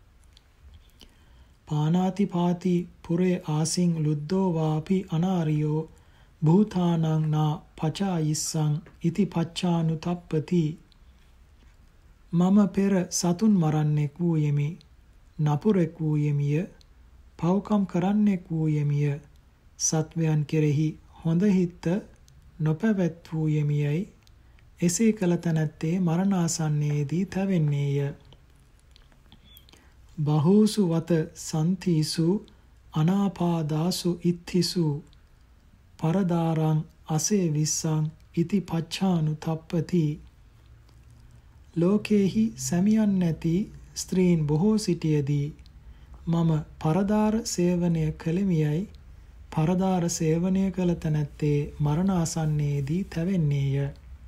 පානාතිපාති පුරේ ආසින් ලුද්දෝ වාපි අනාරියෝ භූතානං නා පචායිස්සං ඉති පච්චානුතප්පති. මම පෙර සතුන් මරන්නෙක් වූයෙමි, නපුරෙක් වූයෙමිය, පව්කම් කරන්නෙක් වූයෙමිය, සත්වයන් කෙරෙහි හොඳ හිත නොපැවැත් වූයෙමියයි එසේ කළ තැනැත්තේ මරණාසන්නයේදී තැවෙන්නේය. බහූසු වත සන්තිසු අනාපාදාසු ඉත්තිසු පරදාරං අසේ විස්සං ඉති පච්චානුතප්පති. ලෝකේහි සැමියන් නැති ස්ත්‍රීන් බොහෝ සිටියදී මම පරදාර සේවනය කළෙමියයි පරදාර සේවනය කළ තැනැත්තේ මරණාසන්නයේදී තැවෙන්නේය.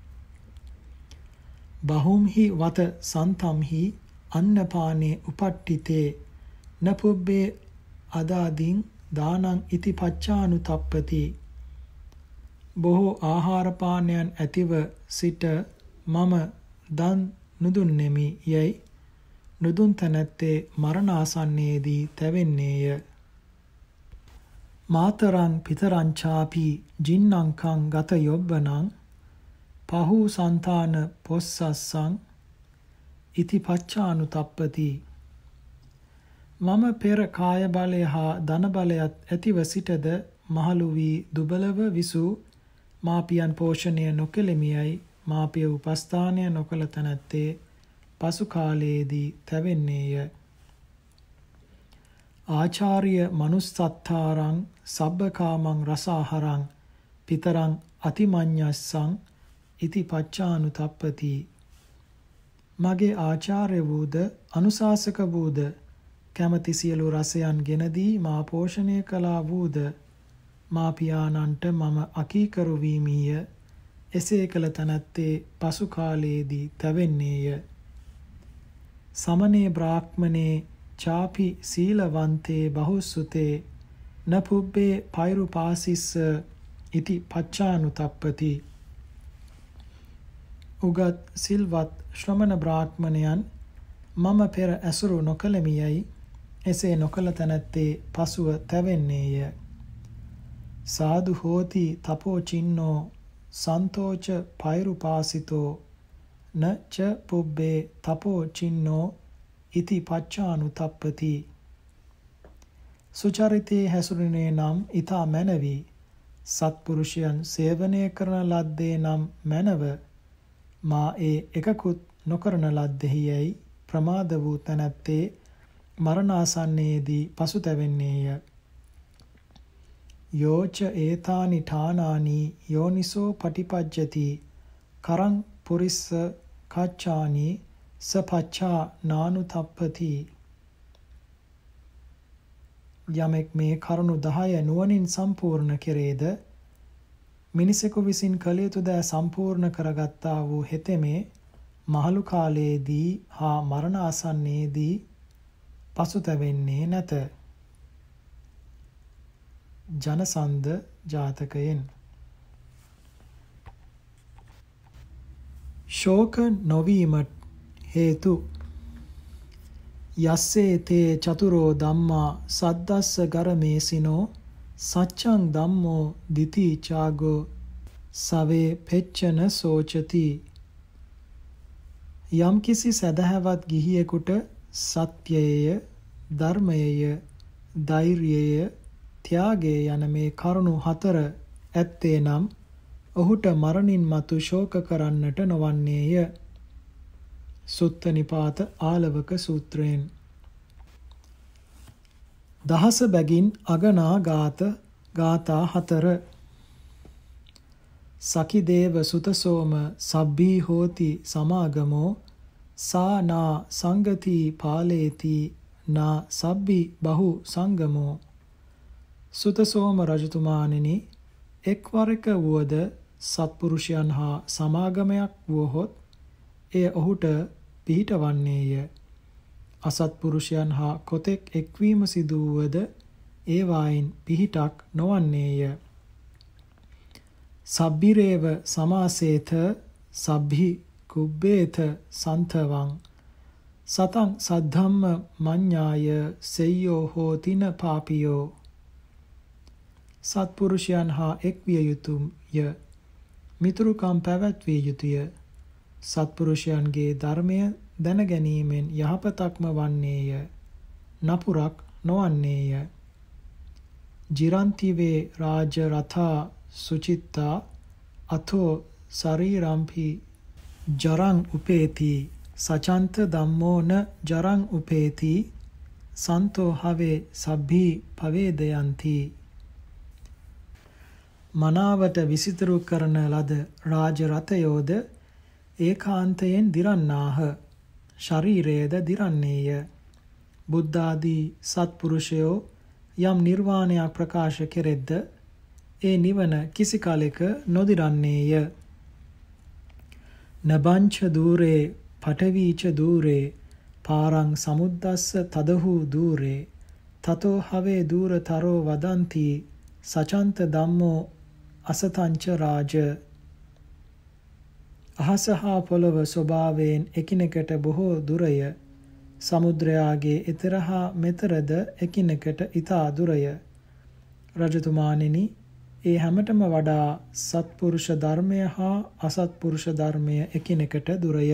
බහුම්හි වත සන්තම්හි අන්නපානේ උපට්ඨිතේ නපුබ්බේ අදාදින් දානං ඉති පච්චානුතප්පති. බොහෝ ආහාර පානයන් ඇතිව සිට මම දන් නුදුන්නෙමි යයි නුදුන් තැනැත්තේ මරණාසන්නයේදී තැවෙන්නේය. මාතරං පිතරංචාපි ජින්නංකං ගත යොබ්බනං පහු සන්තාන පොස්සස්සං ඉති පච්චානුතප්පති. මම පෙර කාය බලය හා ධන බලයත් ඇතිව සිටද මහලු වී දුබලව විසූ මාපියන් පෝෂණය නොකෙලෙමියයි මාපිය උපස්ථානය නොකළ තැනැත්තේ පසු කාලයේදී තැවෙන්නේය. ආචාර්ය මනුස්සත්තාරං සබ්බකාමං රසාහරං පිතරං අතිමඤ්ඤස්සං ඉති පච්චානුතප්පති. මගේ ආචාර්ය වූද අනුශාසක වූද කැමැති සියලු රසයන් ගෙනදී මා පෝෂණය කළා වූද මා පියාණන්ට මම අකීකරු වීමීය. එසේ කළ තැනැත්තේ පසු කාලයේදී තැවෙන්නේය. සමනේ බ්‍රාහ්මනේ චාපි සීලවන්තේ බහුසුතේ නපුබ්බේ පෛරුපාසිස්ස ඉති පච්චානුතප්පති. උගත් සිල්වත් ශ්‍රමණ බ්‍රාහ්මණයන් මම පෙර ඇසුරු නොකළමියයි එසේ නොකළ තැනැත්තේ පසුව තැවෙන්නේය. සාදු හෝති තපෝ චින්නෝ සන්තෝච පෛරුපාසිතෝ න ච පුබ්බේ තපෝ චින්නෝ ඉති පච්චානුතප්පති. සුචරිතේ හැසුරුනේ නම් ඊතා මැනවි, සත්පුරුෂයන් සේවනය කරන ලද්දේ නම් මැනව, මා ඒ එකකුත් නොකරන ලද්දෙහියයි ප්‍රමාද වූ තැනැත්තේ මරණාසන්නයේදී පසුතැවෙන්නේය. යෝච ඒතානි ඨානානි යෝනිසෝ පටිපජ්ජති කරං පුරිස්ස කච්චානි සපච්චා නානුතප්පති. යමෙක් මේ කරුණු දහය නුවණින් සම්පූර්ණ කෙරේද මිනිසෙකු විසින් කළ යුතු දෑ සම්පූර්ණ කරගත්තා වූ හෙතෙමේ මහලු කාලයේදී හා මරණ ආසන්නයේදී පසුතැවෙන්නේ නැත. ජනසන්ද ජාතකයෙන්. ශෝක නොවීමට හේතු. යස්සේ තේ චතුරෝ ධම්මා සද්දස්ස ගරමේසිනෝ සච්ඡං ධම්මෝ දිති චාගෝ සවේ පෙච්චන සෝචති. යම් කිසි සදහවත් ගිහියෙකුට සත්‍යයය, ධර්මයය, ධෛර්යය, ත්‍යාගය යන මේ කරුණු හතර ඇත්තේ නම් ඔහුට මරණින් මතු ශෝක කරන්නට නොවන්නේය. සුත්ත නිපාත ආලවක සූත්‍රයෙන්. දහස බැගින් අගනා ගාත ගාථා හතර. සකිදේව සුතසෝම සබ්බී හෝති සමාගමෝ සා නා සංගති පාලේති නා සබ්බි බහු සංගමෝ. සුතසෝම රජතුමාණෙනි, එක්වරක වුවද සත්පුරුෂයන් හා සමාගමයක් වුවහොත් එය ඔහුට පිහිටවන්නේය. අසත්පුරුෂයන් හා කොතෙක් එක්වීම සිදු වුවද ඒවායින් පිහිටක් නොවන්නේය. සබ්බිරේව සමාසේත සබ්බි කුබ්බේත සන්තවං සතං සද්ධම්ම මඤ්ඤාය සෙය්‍යෝ හෝතින පාපියෝ. සත්පුරුෂයන් හා එක්විය යුතුය. මිතුරුකම් පැවැත්විය යුතුය. සත්පුරුෂයන්ගේ ධර්මය දැන ගැනීමෙන් යහපතක්ම වන්නේය, නපුරක් නොවන්නේය. ජිරන්තිවේ රාජ රථා සුචිත්තා අතෝ ශරීරම්පි ජරං උපේති සචන්ත ධම්මෝන ජරං උපේති සන්තෝ හවේ සබ්බී පවේදයන්ති. මනාවට විසිතුරු කරන ලද රාජ රථයෝද ඒකාන්තයෙන් දිරන්නාහ, ශරීරයද දිරන්නේය. බුද්ධාදී සත්පුරුෂයෝ යම් නිර්වාණයක් ප්‍රකාශ කෙරෙද්ද ඒ නිවන කිසි කලෙක නොදිරන්නේය. නබංච දූරේ පඨවීච දූරේ පාරං සමුද්දස්ස තදහු දූරේ තතෝ හවේ දූරතරෝ වදන්ති සචන්ත ධම්මෝ අසතංච රාජ. අහස හා පොළව ස්වභාවයෙන් එකිනෙකට බොහෝ දුරය. සමුද්‍රයාගේ එතෙර හා මෙතරද එකිනෙකට ඉතා දුරය. රජතුමාණෙනි, ඒ හැමටම වඩා සත්පුරුෂ ධර්මය හා අසත්පුරුෂ ධර්මය එකිනෙකට දුරය.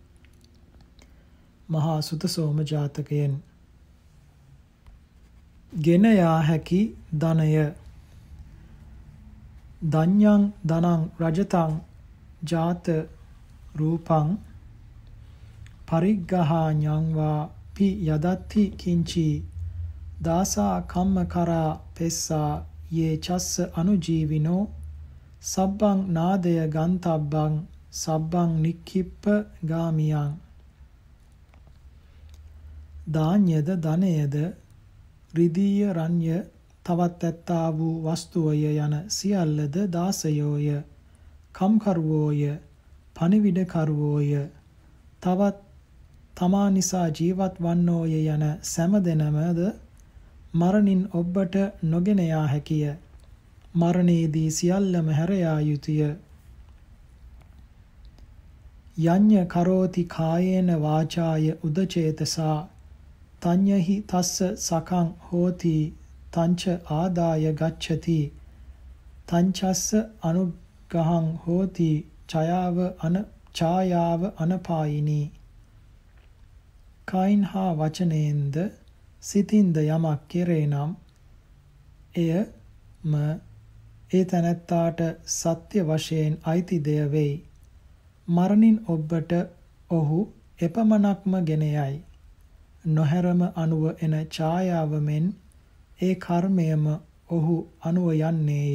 මහා සුතසෝම ජාතකයෙන්. ගෙන යා හැකි ධනය. ධඤ්ඤං ධනං රජතං ජාත රූපං පරිග්ගහාඤ්ඤං වා පි යදත්ති කිංචි දාසා කම්ම කරා පෙස්සා යේ චස්ස අනුජීවිනෝ සබ්බං නාදය ගන්තබ්බං සබ්බං නික්ඛිප්ප ගාමියං. දාඤ්ඤද ධනයද රිදීය රඤ්‍ය තවත් ඇත්තා වූ වස්තුවය යන සියල්ලද දාසයෝය, කම්කරුවෝය, පණිවිඩකරුවෝය, තවත් තමා නිසා ජීවත් වන්නෝය යන සෑම දෙනමද මරණින් ඔබට නොගෙන යා හැකිය. මරණයේදී සියල්ලම හැර යා යුතුය. යඤ්ඤ කරෝති කායේන වාචාය උදචේතසා තඤ්ඤහි තස්ස සකං හෝති තංච ආදාය ගච්ඡති තංචස්ස අනුග්ගහං හෝති ඡයාව අන ඡායාව අනපායිනී. කයින් හා වචනයෙන්ද සිතින්ද යමක් කෙරේ නම් එයම ඒ තැනැත්තාට සත්‍ය වශයෙන් අයිති දෙය වෙයි. මරණින් ඔබට ඔහු එපමණක්ම ගෙන යයි. නොහැරම අනුව එන ඡායාව මෙන් ඒ කර්මයම ඔහු අනුව යන්නේය.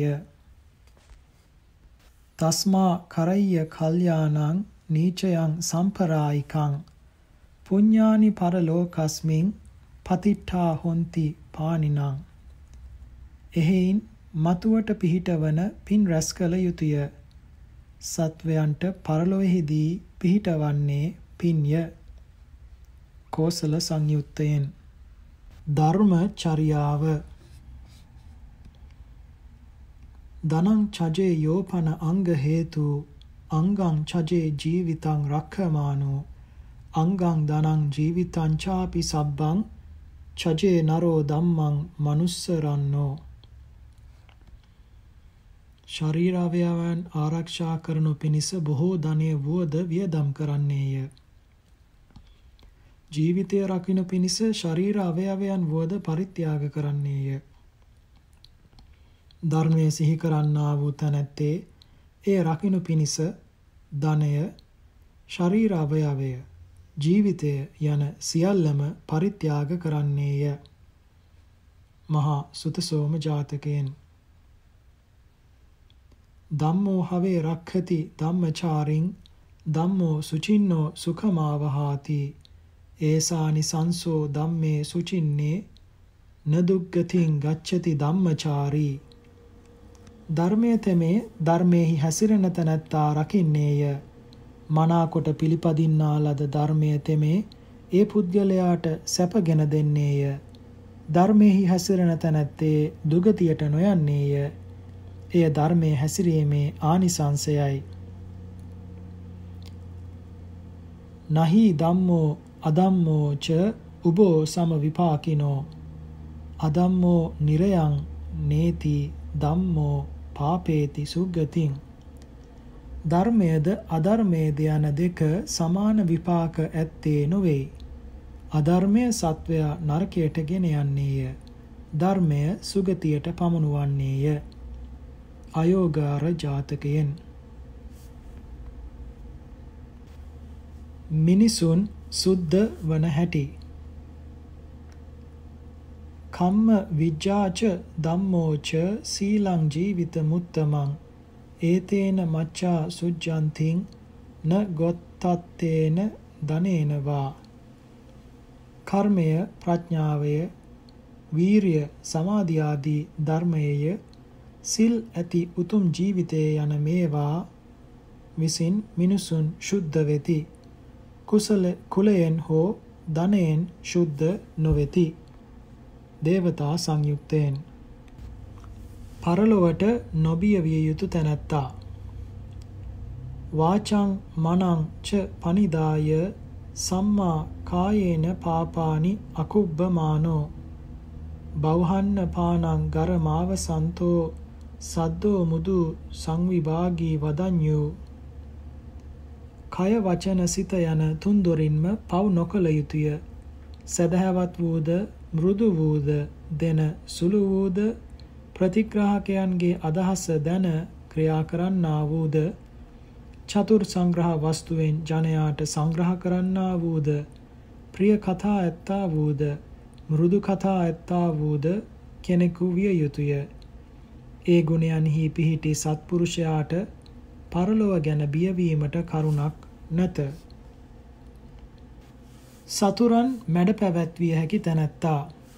තස්මා කරය්‍ය කල්යාණං නීචයං සම්පරායිකං පුඤ්ඤානි පරලෝකස්මින් පතිට්ඨා හොಂತಿ පානිනං. එහෙයින් මතුවට පිහිටවන පින් රැස් කළ යුතුය. සත්වයන්ට පරලොවෙහිදී පිහිටවන්නේ පින්ය. කෝසල සංයුත්තයෙන්. ධර්ම චර්යාව. ධනං චජේ යෝපන අංග හේතු අංගං චජේ ජීවිතං රක්ඛමානෝ අංගං ධනං ජීවිතං චාපි සබ්බං චජේ නරෝ ධම්මං මනුස්සරන්නෝ. ශරීර අවයවයන් ආරක්ෂා කරනු පිණිස බොහෝ ධනය වුවද වියදම් කරන්නේය. ජීවිතය රකිනු පිණිස ශරීර අවයවයන් වුවද පරිත්‍යාග කරන්නේය. ධර්මයේ සිහි කරන්නා වූ තැනැත්තේ ඒ රකිනු පිණිස ධනය, ශරීර අවයවය, ජීවිතය යන සියල්ලම පරිත්‍යාග කරන්නේය. මහා සුතසෝම ජාතකයෙන්. ධම්මෝ හවේ රක්ඛති ධම්මචාරින් ධම්මෝ සුචින්නෝ සුඛමාවහාති ඒසානි සංසෝ ධම්මේ සුචින්නේ නදුග්ගතින් ගච්ඡති ධම්මචාරී. ධර්මයේ තෙමේ ධර්මයේහි හැසිරෙන තැනැත්තා රකින්නේය. මනාකොට පිළිපදින්නා ලද ධර්මයේ තෙමේ ඒ පුද්ගලයාට සැපගෙන දෙන්නේය. ධර්මයේහි හැසිරෙන තැනැත්තේ දුගතියට නොයන්නේය. එය ධර්මයේ හැසිරීමේ ආනිසංසයයි. නහි ධම්මෝ අධම්මෝ ච උබෝ සම විපාකිනෝ අධම්මෝ නිරයං නේති ධම්මෝ පාපේති සුග්ගතින්. ධර්මයේද අධර්මයේද යන දෙක සමාන විපාක ඇත්තේ නොවේ. අධර්මය සත්වයා නරකයට ගෙන යන්නේය. ධර්මය සුගතියට පමුණුවන්නේය. අයෝගාර ජාතකයෙන්. මිනිසුන් සුද්ධ වන හැටි. කම්ම විජ්ජාච ධම්මෝච සීලං ජීවිත මුත්තමං ඒතේන මච්ඡා සුජ්ජන්තිං න ගොත්තත්තේන ධනේන වා. කර්මය, ප්‍රඥාවය, වීරිය, සමාධි ආදී ධර්මයේය සිල් ඇති උතුම් ජීවිතයේ යන මේවා විසින් මිනිසුන් ශුද්ධ වෙති. කුසල කුලයෙන් හෝ ධනයෙන් ශුද්ධ නොවෙති. දේවතා සංයුක්තයෙන්. පරලොවට නොබිය විය යුතු තැනැත්තා. වාචං මනං ච පනිදාය සම්මා කායේන පාපානි අකුබ්බමානෝ බෞහන්න පානං ගරමාව සන්තෝ සද්දෝ මුදු සංවිභාගී වදඤ්ඤෝ. කය වචන සිත යන තුන්දොරින්ම පව් නොකළ යුතුය. සදහැවත් වූද මෘදු වූද දෙන සුළු වූද ප්‍රතිග්‍රාහකයන්ගේ අදහස දැන ක්‍රියා කරන්නා වූද චතුර් සංග්‍රහ වස්තුවෙන් ජනයාට සංග්‍රහ කරන්නා වූද ප්‍රිය කතා ඇත්තා වූද මෘදු කතා ඇත්තා වූද කෙනෙකු විය යුතුය. ඒ ගුණයන්හි පිහිටි සත්පුරුෂයාට පරලොව ගැන බියවීමට කරුණක් නැත. සතුරන් මැඩ පැවැත්විය හැකි තැනැත්තා.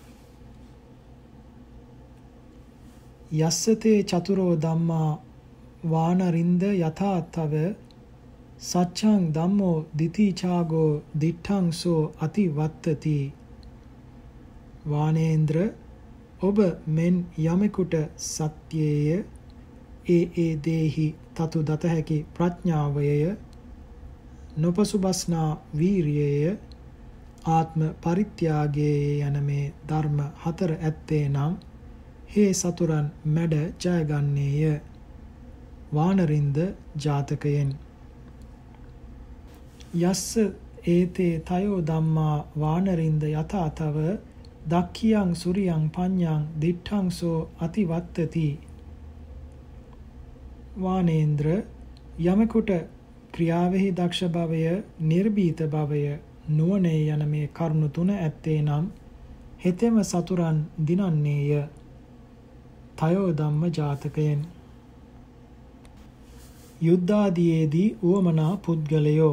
යස්සතේ චතුරෝ ධම්මා වානරින්ද යථාතව සච්ඡං ධම්මෝ දිතිචාගෝ දිඨං සෝ අතිවත්තති. වානේන්ද්‍ර ඔබ මෙන් යමෙකුට සත්‍යයේය ඒ ඒ දේහි තතු දත හැකි ප්‍රඥාවයය නොපසුබස්නා වීරියය ආත්ම පරිත්‍යාගයේ යන මේ ධර්ම හතර ඇත්තේ නම් හේ සතුරන් මැඩ ජයගන්නේය. වානරින්ද ජාතකයෙන්. යස්ස ඒතේ තයෝ ධම්මා වානරින්ද යථාතව දක්ඛියං සුරියං පඤ්ඤං දිඨං සෝ අතිවත්තති. වානේන්ද්‍ර යමෙකුට ක්‍රියාවෙහි දක්ෂ භවය, නිර්භීත භවය, නුවණේ යන මේ කරුණු තුන ඇත්තේ නම් හෙතෙම සතුරන් දිනන්නේය. තයෝ ධම්ම ජාතකයෙන්. යුද්ධාදියේදී උවමනා පුද්ගලයෝ.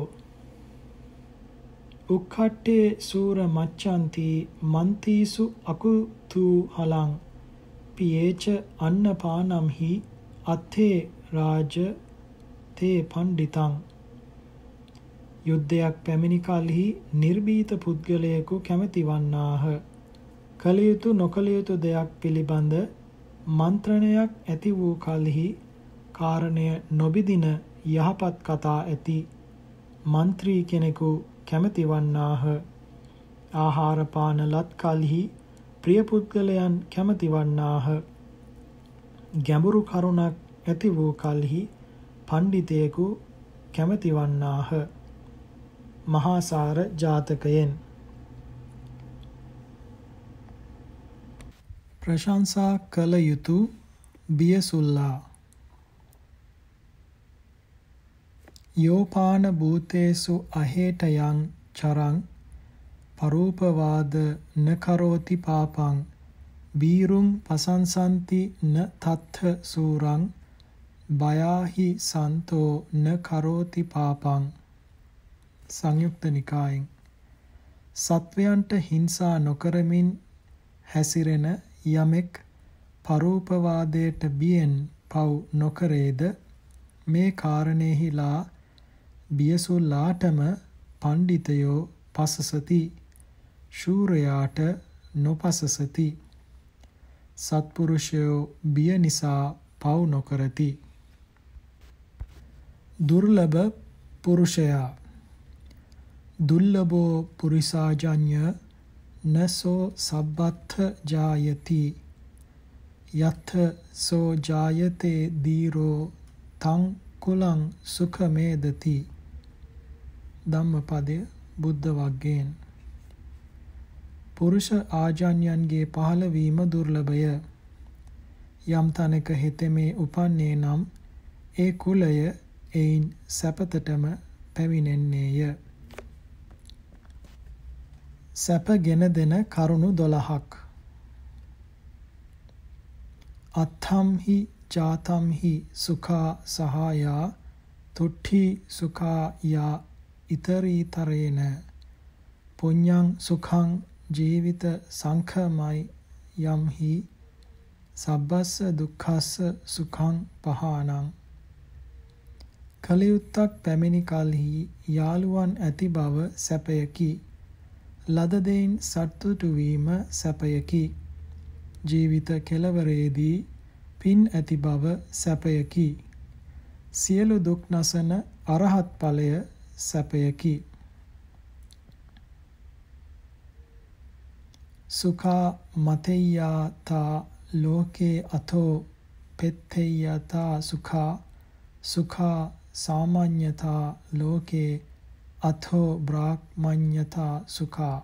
උක්ඛට්ඨේ සූර මච්ඡන්ති මන්තිසු අකුතු හලං පියේච අන්නපානම් හි අත්තේ රාජ තේ පණ්ඩිතං. යුද්ධයක් පැමිණි කලෙහි නිර්භීත පුද්ගලයෙකු කැමැති වන්නාහ. කළ යුතු නොකළ යුතු දෙයක් පිළිබඳ මන්ත්‍රණයක් ඇති වූ කලෙහි කාරණය නොබිදින යහපත් කතා ඇති මන්ත්‍රී කෙනෙකු කැමැති වන්නාහ. ආහාර පාන ලත් කලෙහි ප්‍රිය පුද්ගලයන් කැමැති වන්නාහ. ගැඹුරු කරුණක් ඇති වූ කල්හි පණ්ඩිතයෙකු කැමැතිවන්නාහ. මහාසාර ජාතකයෙන් ප්‍රශංසා කළ යුතු බියසුල්ලා. යෝපාන භූතේසු අහේටයං චරං පරූපවාද නකරෝති පාපං බීරුං පසංසන්ති න තත්ථ සූරං බයාහි සන්තෝ නකරෝති පාපං. සංයුක්ත නිකායෙන්. සත්වයන්ට හිංසා නොකරමින් හැසිරෙන යමෙක් පරූපවාදයට බියෙන් පව් නොකරේද මේ කාරණයෙහිලා බියසුල්ලාටම පණ්ඩිතයෝ පසසති, ශූරයාට නොපසසති. සත්පුරුෂයෝ බිය නිසා පව් නොකරති. දුර්ලභ පුරුෂයා. දුර්ලභෝ පුරිසාජඤ්ඤ නසෝ සබ්බත්ථ ජායති යත්ථ සෝ ජායතේ දීරෝ තං කුලං සුඛමේදති. ධම්මපදය බුද්ධ වග්ගයෙන්. පුරුෂ ආජාන්‍යයන්ගේ පහළවීම දුර්ලභය. යම් තැනක හෙතෙමේ උපන්නේ නම් ඒ කුලය එයින් සැපතටම පැමිණෙන්නේය. සැප ගෙන දෙන කරුණු දොළහක්. අත්ථම්හි ජාතම්හි සුඛා සහායා තුට්ඨි සුඛා යා ඉතරීතරේන පුඤ්ඤං සුඛං ජීවිත සංඛමයි යම්හි සබ්බස්ස දුක්ඛස්ස සුඛං පහානං. කලියුත්තක් පැමිණි කලෙහි යාළුවන් ඇති බව සැපයකි. ලද දෙයින් සතුටු වීම සැපයකි. ජීවිත කෙළවරේදී පින් ඇති බව සැපයකි. සියලු දුක් නසන අරහත් ඵලය සැපයකි. සුඛා මතෙය්‍යාතා ලෝකේ අතෝ පෙත්තෙය්‍යාතා සුඛා සුඛා සාමාඤ්ඤතා ලෝකේ අතෝ බ්‍රාහ්මඤ්ඤතා සුඛා.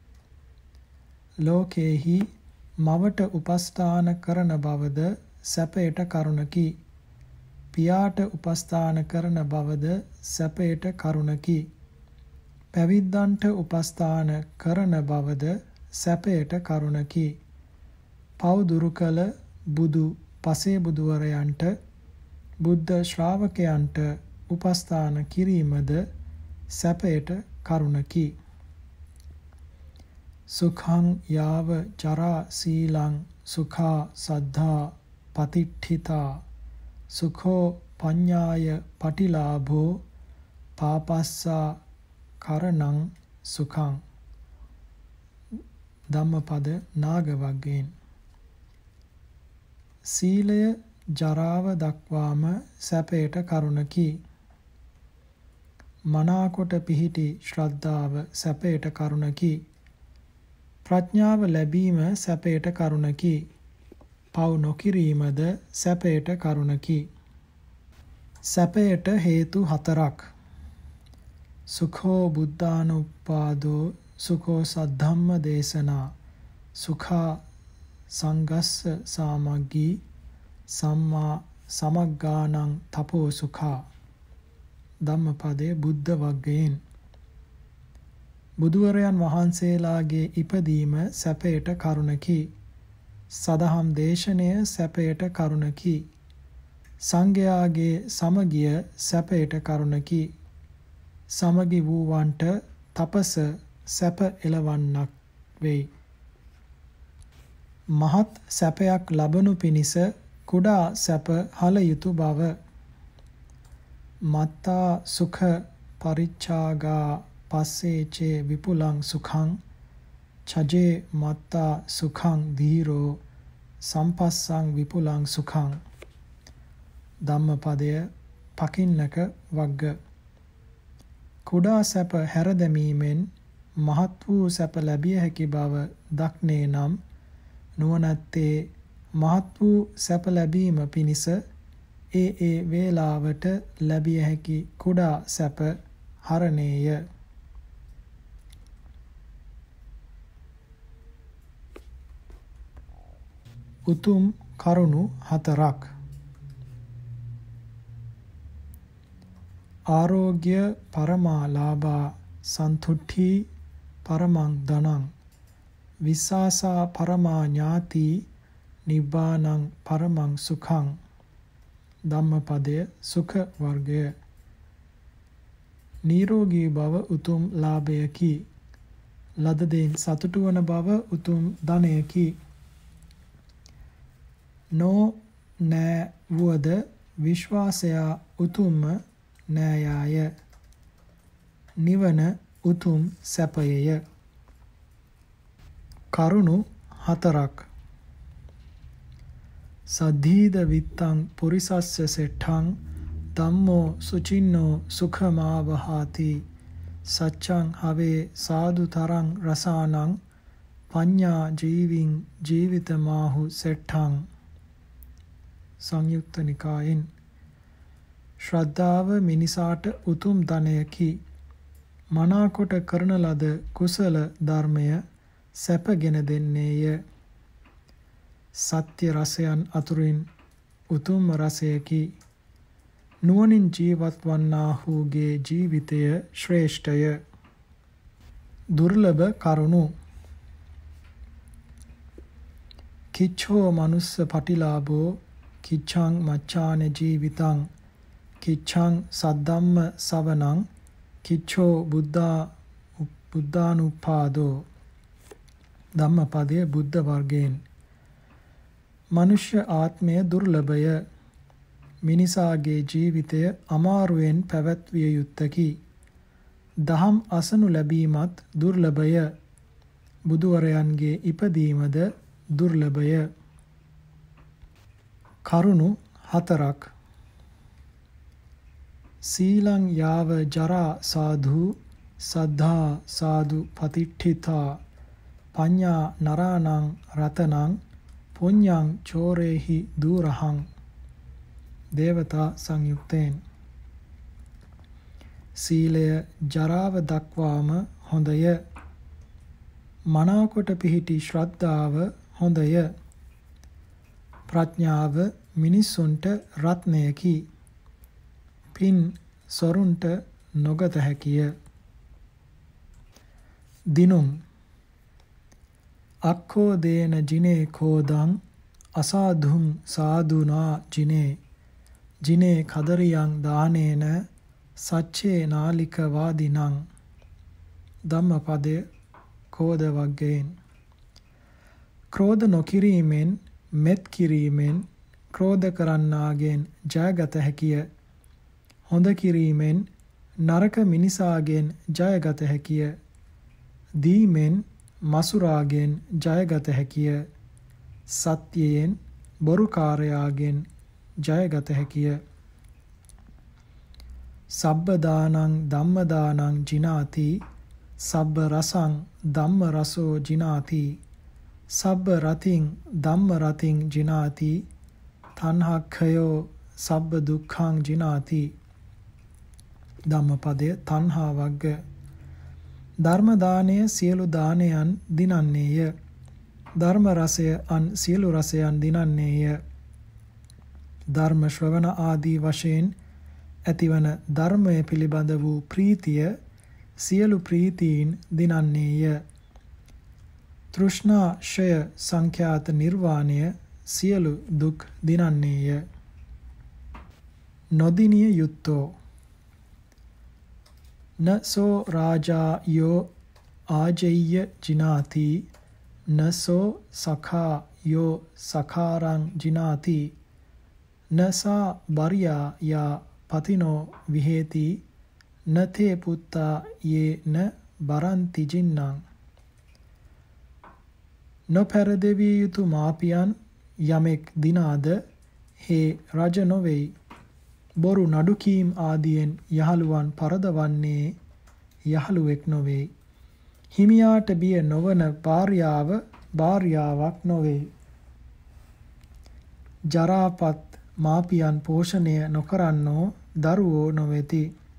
ලෝකේහි මවට උපස්ථාන කරන බවද සැපයට කරුණකි. පියාට උපස්ථාන කරන බවද සැපයට කරුණකි. පැවිද්දන්ට උපස්ථාන කරන බවද සැපයට කරුණකි. පව් දුරු කළ බුදු පසේ බුදුවරයන්ට බුද්ධ ශ්‍රාවකයන්ට උපස්ථාන කිරීමද සැපයට කරුණකි. සුඛං යාව ජරා සීලං සුඛා සද්ධා පතිට්ඨිතා සුඛෝ පඤ්ඤාය පටිලාභෝ පාපස්සා කරණං සුඛං. ධම්මපද නාග වග්ගයෙන්. සීලය ජරාව දක්වාම සැපයට කරුණකි. මනාකොට පිහිටි ශ්‍රද්ධාව සැපයට කරුණකි. ප්‍රඥාව ලැබීම සැපයට කරුණකි. පව් නොකිරීමද සැපයට කරුණකි. සැපයට හේතු හතරක්. සුඛෝ බුද්ධානුප්පාදෝ සුඛෝ සද්ධම්ම දේශනා සුඛා සංගස්ස සාමග්ගී සම්මා සමග්ගානං තපෝ සුඛා. ධම්මපදයේ බුද්ධ වග්ගයෙන්. බුදුවරයන් වහන්සේලාගේ ඉපදීම සැපයට කරුණකි. සදහම් දේශනය සැපයට කරුණකි. සංඝයාගේ සමගිය සැපයට කරුණකි. සමගි වූවන්ට තපස සැප එළවන්නක් වෙයි. මහත් සැපයක් ලබනු පිණිස කුඩා සැප හල යුතු බව. මත්තා සුඛ පරිච්ඡාගා පස්සේචේ විපුලං සුඛං චජේ මත්තා සුඛං ධීරෝ සම්පස්සං විපුලං සුඛං. ධම්මපදය පකින්නක වග්ග. කුඩා සැප හැර දැමීමෙන් මහත් වූ සැප ලැබිය හැකි බව දක්නේ නම් නුවණැත්තේ මහත් වූ සැප ලැබීම පිණිස ඒ ඒ වේලාවට ලැබිය හැකි කුඩා සැප හරණේය. උතුම් කරුණු හතරක්. ආරෝග්‍ය පරමාලාභා සන්තුට්ඨි පරමං ධනං විස්සාසා පරමා ඥාති නිබ්බානං පරමං සුඛං. ධම්මපදය සුඛ වර්ගය. නිරෝගී බව උතුම් ලාභයකි. ලද දෙයින් සතුටු වන බව උතුම් ධනයකි. නෝ නෑ වුවද විශ්වාසය උතුම්ම නෑයාය. නිවන උතුම් සැපයය. කරුණු හතරක්. සද්ධීද විත්තං පුරිසස්ස සෙට්ඨං ධම්මෝ සුචින්නෝ සුඛමාවහාති සච්ඡං හවේ සාදුතරං රසානං පඤ්ඤා ජීවින් ජීවිතමාහු සෙට්ඨං. සංයුක්ත නිකායෙන්. ශ්‍රද්ධාව මිනිසාට උතුම් ධනයකි. මනාකොට කරන ලද කුසල ධර්මය සැපගෙන දෙන්නේය. සත්‍ය රසයන් අතුරින් උතුම් රසයකි. නුවණින් ජීවත් වන්නාහුගේ ජීවිතය ශ්‍රේෂ්ඨය. දුර්ලභ කරුණු. කිච්ඡෝ මනුස්ස පටිලාභෝ කිච්ඡං මච්ඡාන ජීවිතං කිච්ඡං සද්ධම්ම සවනං කිච්ඡෝ බුද්ධා බුද්ධානුපාදෝ. ධම්මපදයේ බුද්ධ වර්ගයෙන්. මනුෂ්‍ය ආත්මය දුර්ලභය. මිනිසාගේ ජීවිතය අමාරුවෙන් පැවැත්විය යුත්තකි. දහම් අසනු ලැබීමත් දුර්ලභය. බුදුවරයන්ගේ ඉපදීමද දුර්ලභය. කරුණු හතරක්. සීලං යාව ජරා සාධු සද්ධා සාධු පතිට්ඨිතා පඤ්ඤා නරාණං රතනං පුඤ්ඤං චෝරේහි දූරහං. දේවතා සංයුක්තයෙන්. සීලය ජරාව දක්වාම හොඳය. මනාකොට පිහිටි ශ්‍රද්ධාව හොඳය. ප්‍රඥාව මිනිසුන්ට රත්නයකි. පින් සොරුන්ට නොගත හැකිය. දිනුම්. අක්ඛෝ දේන ජිනේ කෝදං අසාධුං සාදුනා ජිනේ ජිනේ කදරියං දානේන සච්චේ නාලික වාදිනං. ධම්මපදයේ කෝද වග්ගයෙන්. ක්‍රෝධ නොකිරීමෙන් මෙත් කිරීමෙන් ක්‍රෝධ කරන්නාගෙන් ජයගත හැකිය. හොඳ කිරීමෙන් නරක මිනිසාගෙන් ජයගත හැකිය. දීමෙන් මසුරාගෙන් ජයගත හැකිය. සත්‍යයෙන් බොරුකාරයාගෙන් ජයගත හැකිය. සබ්බ දානං ධම්ම දානං ජිනාති සබ්බ රසං ධම්ම රසෝ ජිනාති සබ්බ රතින් ධම්ම රතින් ජිනාති තණ්හක්ඛයෝ සබ්බ දුක්ඛං ජිනාති. ධම්මපදය තණ්හා වග්ග. ධර්ම දානය සියලු දානයන් දිනන්නේය. ධර්ම රසය අන් සියලු රසයන් දිනන්නේය. ධර්ම ශ්‍රවණ ආදී වශයෙන් ඇතිවන ධර්මය පිළිබඳ වූ ප්‍රීතිය සියලු ප්‍රීතීන් දිනන්නේය. තෘෂ්ණා ශය සංඛ්‍යාත නිර්වාණය සියලු දුක් දිනන්නේය. නොදිනිය යුත්තෝ. නසෝ රාජා යෝ ආජෙය්‍ය ජිනාති නසෝ සඛා යෝ සඛාරං ජිනාති නසා බරියා යා පතිනෝ විහෙති නතේ පුත්තා යේ න බරන්ති ජින්නං. නොපැරදෙවිය යුතු මාපියන් යමෙක් දිනාද හේ රජ නොවේයි. බොරු නඩු කීම් ආදියෙන් යහළුවන් පරදවන්නේ යහළුවෙක් නොවේ. හිමියාට බිය නොවන භාර්යාව භාර්යාවක් නොවේ. ජරාපත් මාපියන් පෝෂණය නොකරන්නෝ දරුවෝ නොවෙති.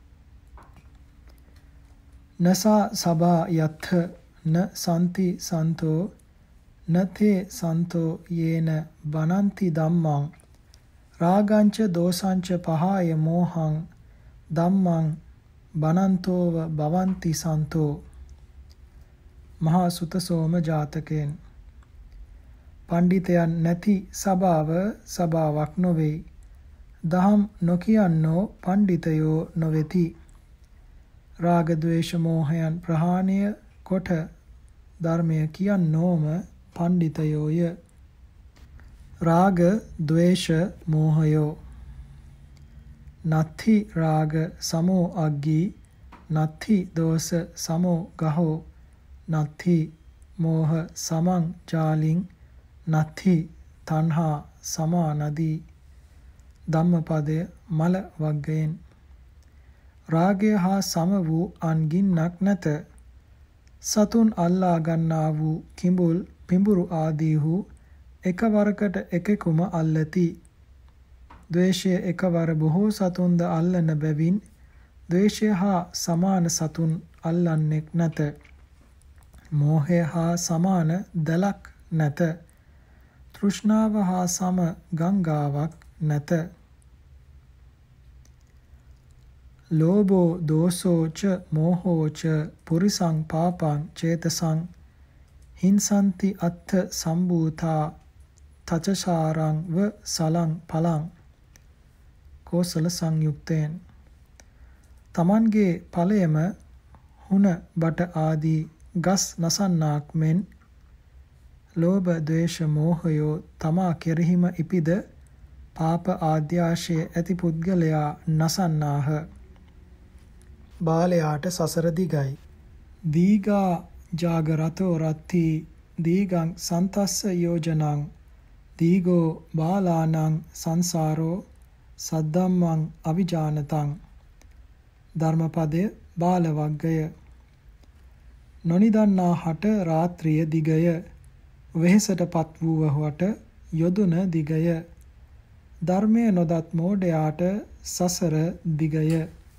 නසා සබා යත්ථ න සන්ති සන්තෝ නතේ සන්තෝ යේන බනන්ති ධම්මං රාගංච දෝසංච පහාය මෝහං ධම්මං බනන්තෝව භවಂತಿ සන්තෝ. මහා සුත සෝම ජාතකයෙන්. පණ්ඩිතයන් නැති සභාව සභාවක් නොවේ. දහම් නොකියන්නෝ පණ්ඩිතයෝ නොවෙති. රාග ද්වේෂ මෝහයන් ප්‍රහාණය කොට ධර්මය කියන්නෝම පණ්ඩිතයෝය. රාග ද්වේෂ මෝහයෝ නත්ථි රාග සමෝ අග්ගී නත්ථි දෝස සමෝ ගහෝ නත්ථි මෝහ සමං ජාලින් නත්ථි තණ්හා සමා නදී. ධම්මපදය මල වග්ගයෙන්. රාගය හා සම වූ අන් ගින්නක් නැත. සතුන් අල්ලා ගන්නා වූ කිඹුල් පිඹුරු ආදීහු එකවරකට එකෙකුම අල්ලති. ද්වේෂය එකවර බොහෝ සතුන්ද අල්ලන බැවින් ද්වේෂය හා සමාන සතුන් අල්ලන්නෙක් නැත. මෝහය හා සමාන දලක් නැත. තෘෂ්ණාව හා සම ගංගාවක් නැත. ලෝභෝ දෝසෝ ච මෝහෝ ච පුරිසං පාපං චේතසං හිංසන්ති අත්ථ සම්භූතා තචසාරං ව සලං පලං. කෝසල සංයුක්තයෙන්. තමන්ගේ ඵලයම හුන බට ආදී ගස් නසන්නාක් මෙන් ලෝභ ද්වේෂ මෝහයෝ තමා කෙරෙහිම ඉපිද පාප ආද්‍යාශය ඇති පුද්ගලයා නසන්නාහ. බාලයාට සසර දිගයි. දීගා ජාගරතෝ රත්ති දීගං සන්තස්ස යෝජනං දීගෝ බාලානං සංසාරෝ සද්ධම්මං අවිජානතං. ධර්මපදය බාල වග්ගය. නොනිදන්නා හට රාත්‍රිය දිගය. වෙහෙසට පත් වූවහුවට යොදුන දිගය. ධර්මය නොදත් මෝඩයාට සසර දිගය.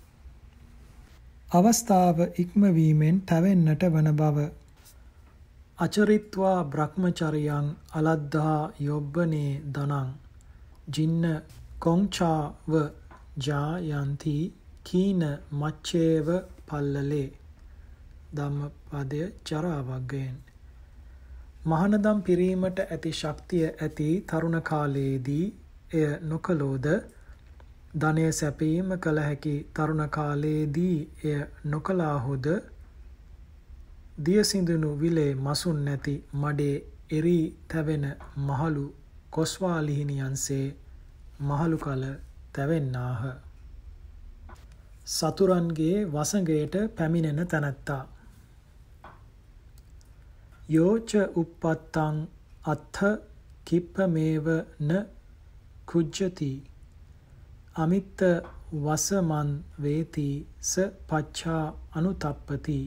අවස්ථාව ඉක්මවීමෙන් තැවෙන්නට වන බව. අචරිත්වා බ්‍රහ්මචරියං අලද්ධා යොබ්බනේ දනං ජින්න කොංචාව ජායන්ති කීන මච්චේව පල්ලලේ. ධම්මපදය ජරා වග්ගයෙන්. මහානදම් පිරීමට ඇති ශක්තිය ඇති තරුණ කාලයේදී එය නොකළෝද ධනය සැපීම කළ හැකි තරුණ කාලයේදී එය නොකළාහොද දියසිඳුණු විලේ මසුන් නැති මඩේ එරී තැවෙන මහලු කොස්වාලිහිනියන්සේ මහලු කල තැවෙන්නාහ. සතුරන්ගේ වසඟයට පැමිණෙන තැනැත්තා. යෝච උප්පත්තං අත්ථ කිප්පමේව න කුජ්ජති අමිත්ත වසමන් වේති ස පච්චා අනුතප්පති.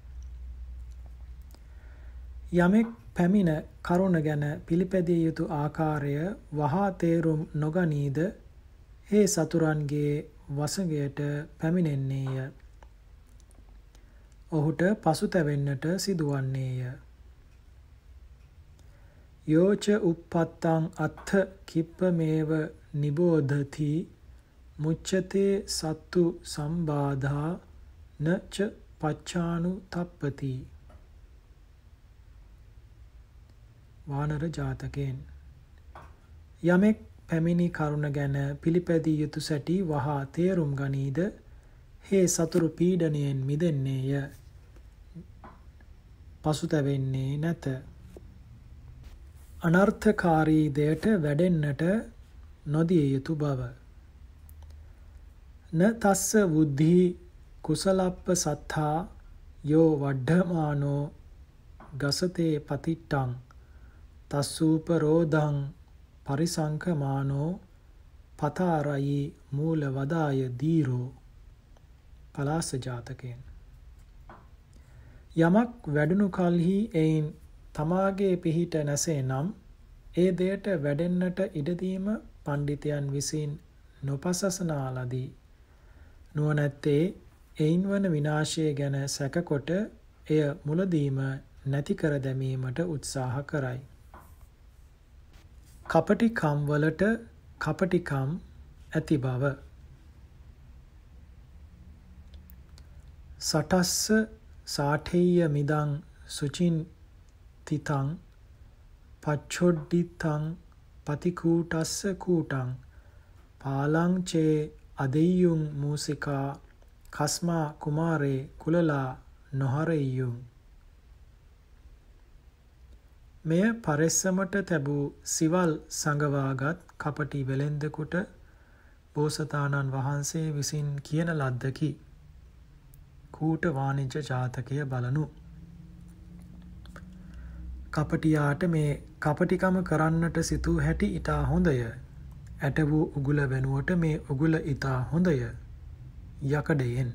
යමෙක් පැමිණ කරුණ ගැන පිළිපැදිය යුතු ආකාරය වහා තේරුම් නොගනීද හේ සතුරන්ගේ වසඟයට පැමිණෙන්නේය. ඔහුට පසුතැවෙන්නට සිදුවන්නේය. යෝච උප්පත්තං අත්ථ කිප්පමේව නිබෝධති මුච්චතේ සත්තු සම්බාධා නච පච්චානුතප්පති. වානර ජාතකයෙන්. යමෙක් පැමිණි කරුණ ගැන පිළිපැදිය යුතු සැටි වහා තේරුම් ගනීද හේ සතුරු පීඩනයෙන් මිදෙන්නේය. පසුතැවෙන්නේ නැත. අනර්ථකාරී දෙයට වැඩෙන්නට නොදිය යුතු බව. න තස්ස බුද්ධි කුසලප්ප සත්තා යෝ වඩ්ඩමානෝ ගසතේ පතිට්ටං තස්සූප රෝධං පරිසංකමානෝ පතාරයි මූල වදාය දීරෝ. පලාස ජාතකයෙන්. යමක් වැඩුණු කල්හි එයින් තමාගේ පිහිට නැසේ නම් ඒ දෙයට වැඩෙන්නට ඉඩදීම පණ්ඩිතයන් විසින් නොපසසනා ලදී. නුවණැත්තේ එයින් වන විනාශය ගැන සැකකොට එය මුලදීම නැති කර දැමීමට උත්සාහ කරයි. කපටිකම් වලට කපටිකම් ඇති බව. සටස්ස සාඨෙය්‍ය මිදං සුචින් තිතං පච්චොඩ්ඩිතං පතිකූටස්ස කූටං පාලං චේ අදෙය්‍යුං මූසිකා කස්මා කුමාරේ කුලලා නොහරෙය්‍යුං. මෙය පරෙස්සමට තැබූ සිවල් සඟවාගත් කපටි වෙළෙන්දකුට බෝසතාණන් වහන්සේ විසින් කියන ලද්දකි. කූට වාණිජ්‍ය ජාතකය බලනු. කපටියාට මේ කපටිකම කරන්නට සිතූ හැටි ඉතා හොඳය. ඇට වූ උගුල වෙනුවට මේ උගුල ඉතා හොඳය. යකඩයෙන්.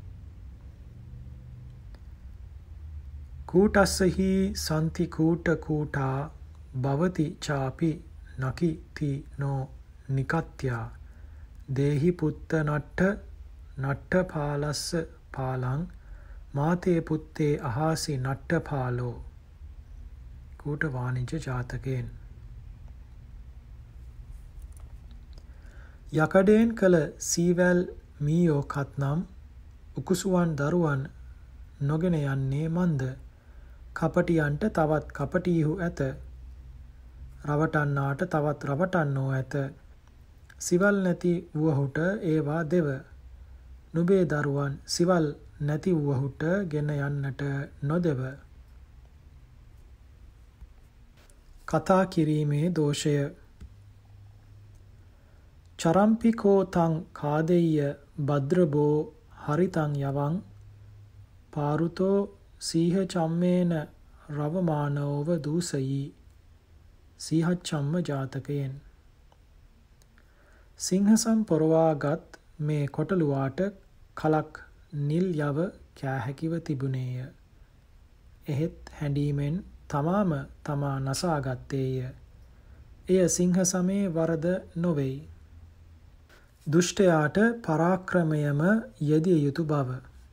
කූටස්සහි සන්ති කූට කූටා භවති චාපි නකිති නෝ නිකත්ත්‍යා දේහි පුත්ත නට්ඨ නට්ඨ පාලස්ස පාලං මාතේ පුත්තේ අහාසි නට්ඨ පාලෝ. කූට වාණිජ්‍ය ජාතකයෙන්. යකඩයෙන් කළ සීවැල් මීයෝ කත්නම් උකුසුවන් දරුවන් නොගෙන යන්නේ මන්ද. කපටියන්ට තවත් කපටියහු ඇත. රවටන්නාට තවත් රවටන්නෝ ඇත. සිවල් නැති වුවහුට ඒවා දෙව. නුබේ දරුවන් සිවල් නැති වුවහුට ගෙන යන්නට නොදෙව. කතා කිරීමේ දෝෂය. චරම්පිකෝ තං කාදෙය්‍ය භද්‍රබෝ හරිතං යවං පාරුතෝ සීහ චම්මේන රවමානෝව දූසයි. සීහච්චම්ම ජාතකයෙන්. සිංහසම් පොරවාගත් මේ කොටලුවාට කලක් නිල් යව කෑහැකිව තිබුණේය. එහෙත් හැඬීමෙන් තමාම තමා නසාගත්තේය. එය සිංහසමේ වරද නොවෙයි. දුෂ්ටයාට පරාක්‍රමයම යෙදිය යුතු බව.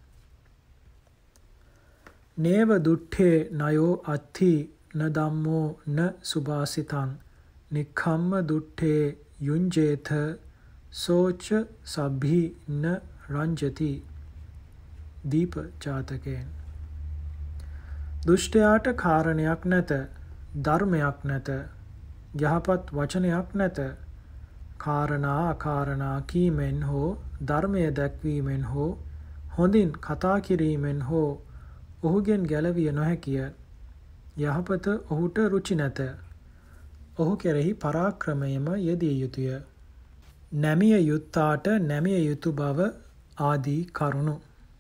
නේව දුට්ඨේ නයෝ අත්ථි න ධම්මෝ න සුභාසිතං නික්ඛම්ම දුට්ඨේ යුඤ්ජේත සෝච සබ්හි න රංජති. දීප ජාතකයෙන්. දුෂ්ටයාට කාරණයක් නැත. ධර්මයක් නැත. යහපත් වචනයක් නැත. කාරණා අකාරණා කීමෙන් හෝ ධර්මය දැක්වීමෙන් හෝ හොඳින් කතා කිරීමෙන් හෝ ඔහුගෙන් ගැලවිය නොහැකිය. යහපත ඔහුට රුචි නැත. ඔහු කෙරෙහි පරාක්‍රමයම යෙදිය යුතුය. නැමිය යුත්තාට නැමිය යුතු බව ආදී කරුණු.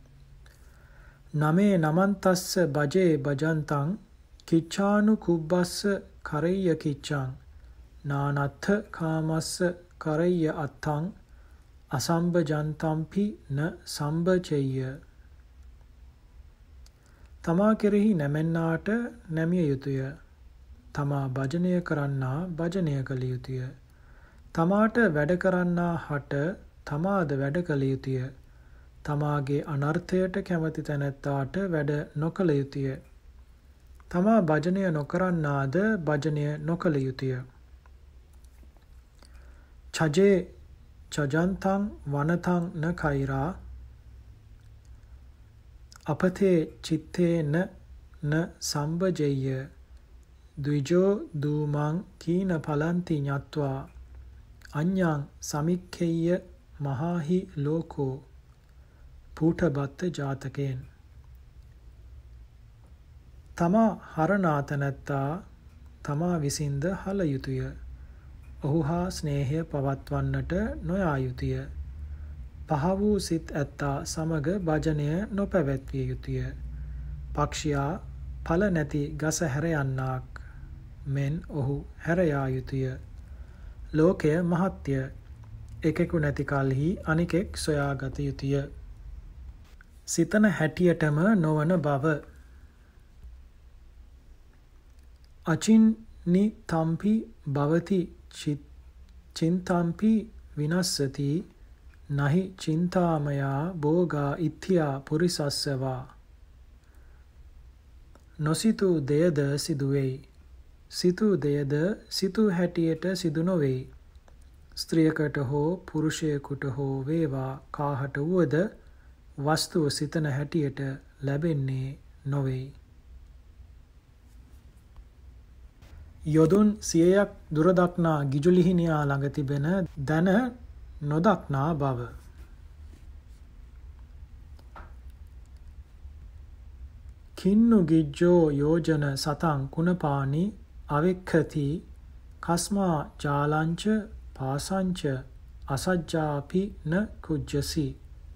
නමේ නමන්තස්ස බජේ බජන්තං කිච්ඡානු කුබ්බස්ස කරෙය්‍ය කිච්ඡං නානත්ථ කාමස්ස කරෙය්‍ය අත්තං අසම්බජන්තම්පි න සම්බචෙය්‍ය. තමා කෙරෙහි නැමෙන්නාට නැමිය යුතුය. තමා භජනය කරන්නා භජනය කළ යුතුය. තමාට වැඩ කරන්නා හට තමාද වැඩ කළ යුතුය. තමාගේ අනර්ථයට කැමති තැනැත්තාට වැඩ නොකළ යුතුය. තමා භජනය නොකරන්නාද භජනය නොකළ යුතුය. චජේ චජන්තං වනතං න කෛරා අපතේ චිත්තේන න සම්බජෙය්‍ය ද්විජෝ දූමං කීන පලන්ති ඤත්වා අඤ්ඤං සමික්ඛෙය්‍ය මහාහි ලෝකෝ. පූඨබත්ත ජාතකයෙන්. තමා හරණා තැනැත්තා තමා විසින්ද හල යුතුය. ඔහු හා ස්නේහය පවත්වන්නට නොයා යුතුය. පහ වූ සිත් ඇත්තා සමග භජනය නොපැවැත්විය යුතුය. පක්ෂියා ඵල නැති ගස හැර යන්නාක් මෙන් ඔහු හැර යා යුතුය. ලෝකය මහත්ය. එකෙකු නැති කලෙහි අනිකෙක් සොයාගත යුතුය. සිතන හැටියටම නොවන බව. අචින්නි තම්පි භවති චින්තම්පි විනස්සති නහි චින්තාමයා භෝගා ඉත්‍ත්‍යා පුරිසස්සවා. නොසිතූ දෙයද සිදුවෙයි. සිතූ දෙයද සිතූ හැටියට සිදු නොවෙයි. ස්ත්‍රියකට හෝ පුරුෂයෙකුට හෝ වේවා කාහට වුවද වස්තුව සිතන හැටියට ලැබෙන්නේ නොවෙයි. යොදුන් සියයක් දුරදක්නා ගිජුලිහිනියා ළඟ තිබෙන දැන නොදක්නා බව. කින්නු ගිජ්ජෝ යෝජන සතං කුණපානි අවෙක්ඛති කස්මා ජාලංච පාසංච අසජ්ජාපි න කුජ්ජසි.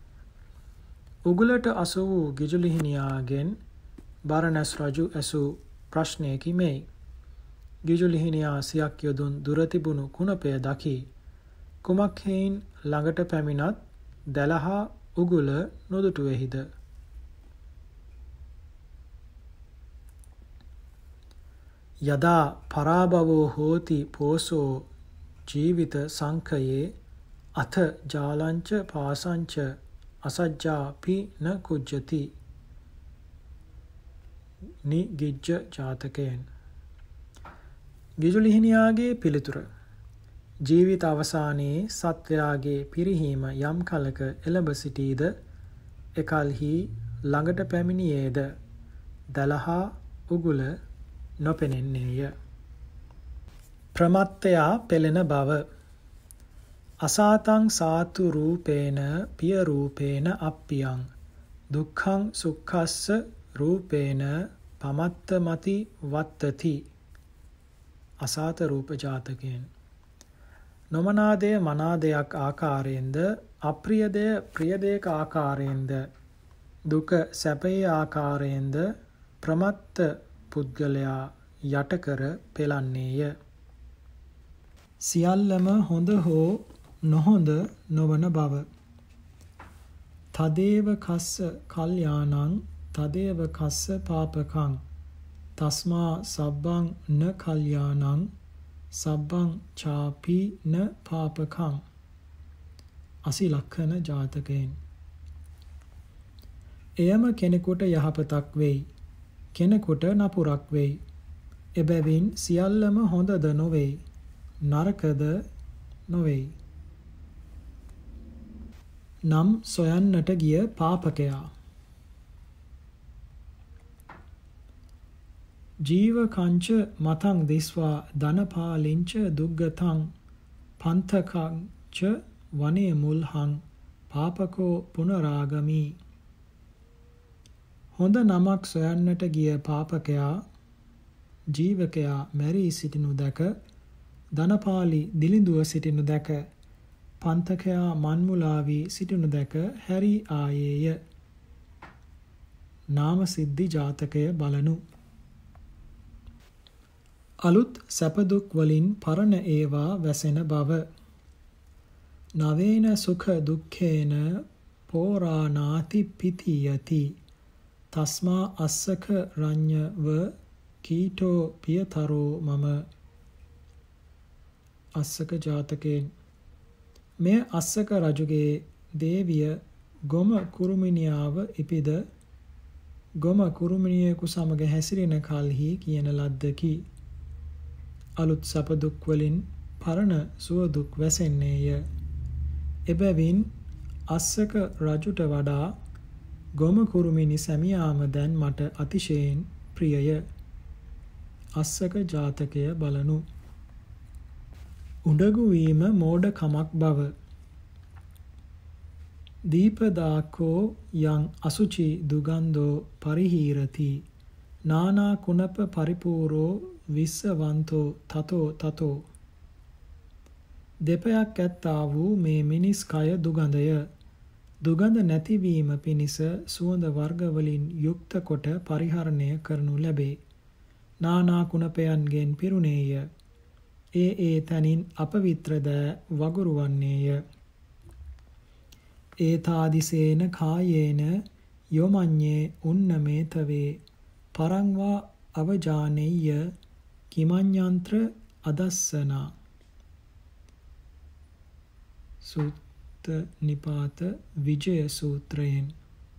උගලට අසු වූ ගිජුලිහිනියාගෙන් බරණැස් රජු ඇසූ ප්‍රශ්නයකි මෙයි. ගිජුලිහිනියා සියක් යොදුන් දුර තිබුණු කුණපය දකි. කුමක් හේයින් ළඟට පැමිණත් දැලහා උගුල නොදුටුවෙහිද. යදා පරාභවෝ හෝති පෝසෝ ජීවිත සංඛයේ අත ජාලංච පාසංච අසජ්ජාපි න කුජ්ජති. නිගිජ්ජ ජාතකයෙන්. ගිජුලිහිනියාගේ පිළිතුර. ජීවිත අවසානයේ සත්වයාගේ පිරිහීම යම් කලක එළඹ සිටීද එකල්හි ළඟට පැමිණියේද දලහා උගුල නොපෙනෙන්නේය. ප්‍රමත්තයා පෙළෙන බව. අසාතං සාතු රූපේන පිය රූපේන අප්පියං දුක්ඛං සුක්ඛස්ස රූපේන පමත්තමති වත්තති. අසාත රූප ජාතකයෙන්. නොමනාදය මනාදයක් ආකාරයෙන්ද අප්‍රියදය ප්‍රියදයක ආකාරයෙන්ද දුක සැපයේ ආකාරයෙන්ද ප්‍රමත්ත පුද්ගලයා යටකර පෙළන්නේය. සියල්ලම හොඳ හෝ නොහොඳ නොවන බව. තදේව කස්ස කල්යාණං තදේව කස්ස පාපකං තස්මා සබ්බං න කල්යාණං සබ්බං චාපි න පාපකං. අසිලක්ඛන ජාතකයෙන්. එයම කෙනෙකුට යහපතක් වෙයි. කෙනෙකුට නපුරක් වෙයි. එබැවින් සියල්ලම හොඳද නොවෙයි. නරකද නොවෙයි. නම් සොයන්නට ගිය පාපකයා. ජීවකංච මතං දිස්වා ධනපාලිංච දුග්ගතං පන්ථකංච වනේ මුල්හං පාපකෝ පුනරාගමි. හොඳ නමක් සොයන්නට ගිය පාපකයා ජීවකයා මැරී සිටිනු දැක ධනපාලි දිලිඳුව සිටිනු දැක පන්ථකයා මන්මුලා වී සිටිනු දැක හැරී ආයේය. නාම සිද්ධි ජාතකය බලනු. අලුත් සැපදුක් වලින් පරණ ඒවා වැසෙන බව. නවේන සුඛ දුක්ඛේන පෝරානාති පිතියති තස්මා අස්සක රඤ්ඤව කීටෝ පියතරෝ මම. අස්සක ජාතකයෙන්. මෙය අස්සක රජුගේ දේවිය ගොම කුරුමිනියාව ඉපිද ගොම කුරුමිනියෙකු සමග හැසිරෙන කල්හි කියන ලද්දකි. අලුත් සපදුක් වලින් පරණ සුවදුක් වැසෙන්නේය. එබැවින් අස්සක රජුට වඩා ගොම කුරුමිනි සැමියාම දැන් මට අතිශයින් ප්‍රියය. අස්සක ජාතකය බලනු. උඩගු වීම මෝඩකමක් බව. දීපදාකෝ යං අසුචි දුගන්ධෝ පරිහීරති නානා කුණප පරිපූරෝ විස්සවන්තෝ තතෝ තතෝ. දෙපයක් ඇත්තා වූ මේ මිනිස් කය දුගඳය. දුගඳ නැතිවීම පිණිස සුවඳ වර්ගවලින් යුක්ත කොට පරිහරණය කරනු ලැබේ. නානා කුණපයන්ගෙන් පිරුණේය. ඒ ඒ තැනින් අපවිත්‍ර දෑ වගුරුවන්නේය. ඒතාදිසේන කායේන යොමඤ්ඤේ උන්නමේතවේ පරංවා අවජානෙය්‍ය කිමඤ්ඤන්ත්‍ර අදස්සනා. සුත්ත නිපාත විජය සූත්‍රයෙන්.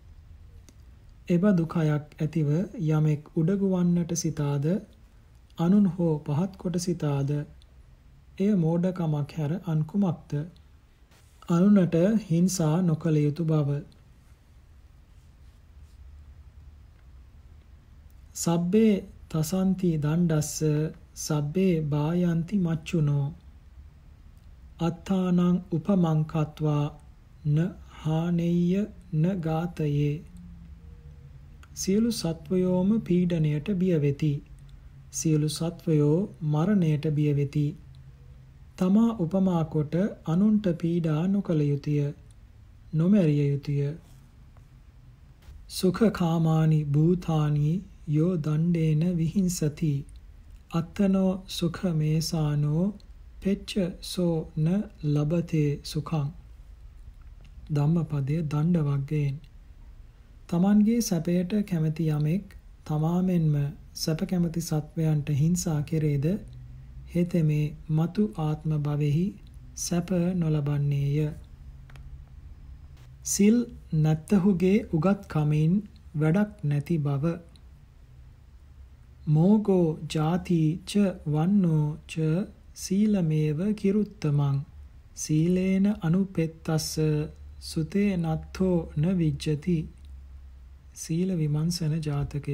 එබඳු කයක් ඇතිව යමෙක් උඩගු වන්නට සිතාද අනුන් හෝ පහත් කොට සිතාද එය මෝඩකමක් හැර අන් කුමක්ද? අනුනට හිංසා නොකළ යුතු බව. සබ්බේ තසන්ති දණ්ඩස්ස සබ්බේ බායන්ති මච්චුනෝ අත්තානං උපමං කତ୍වා න හානෙය්‍ය න ගාතයේ. සියලු සත්වයෝම පීඩණයට බිය වෙති. සියලු සත්වයෝ මරණයට බිය වෙති. තමා උපමා කොට අනුන්ට පීඩා නොකළ යුතුය. නොමැරිය යුතුය. සුඛකාමානි භූතානි යෝ දණ්ඩේන විහිංසති අත්තනෝ සුඛමේසානෝ පෙච්ච සෝ න ලබතේ සුඛං. ධම්මපදයේ දණ්ඩ වග්ගයෙන්. තමන්ගේ සැපයට කැමැති යමෙක් තමා මෙන්ම සැප කැමැති සත්වයන්ට හිංසා කෙරේද හෙතෙමේ මතු ආත්ම භවෙහි සැප නොලබන්නේය. සිල් නැත්තහුගේ උගත්කමින් වැඩක් නැති බව. මෝගෝ ජාති ච වන්නෝ ච සීලමේව කිරුත්තමං සීලේන අනුපෙත්තස්ස සුතේ නත්තෝ න විජ්ජති. සීල විමර්ශන ජාතකය.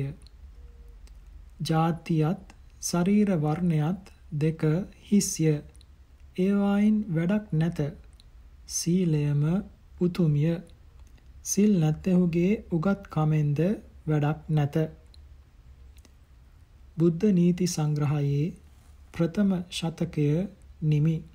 ජාතියත් ශරීර වර්ණයත් දෙක හිස්ය. ඒවායින් වැඩක් නැත. සීලයම උතුම්ය. සිල් නැත්තහුගේ උගත්කමෙන්ද වැඩක් නැත. බුද්ධ නීති සංග්‍රහයේ ප්‍රථම ශතකය නිමි.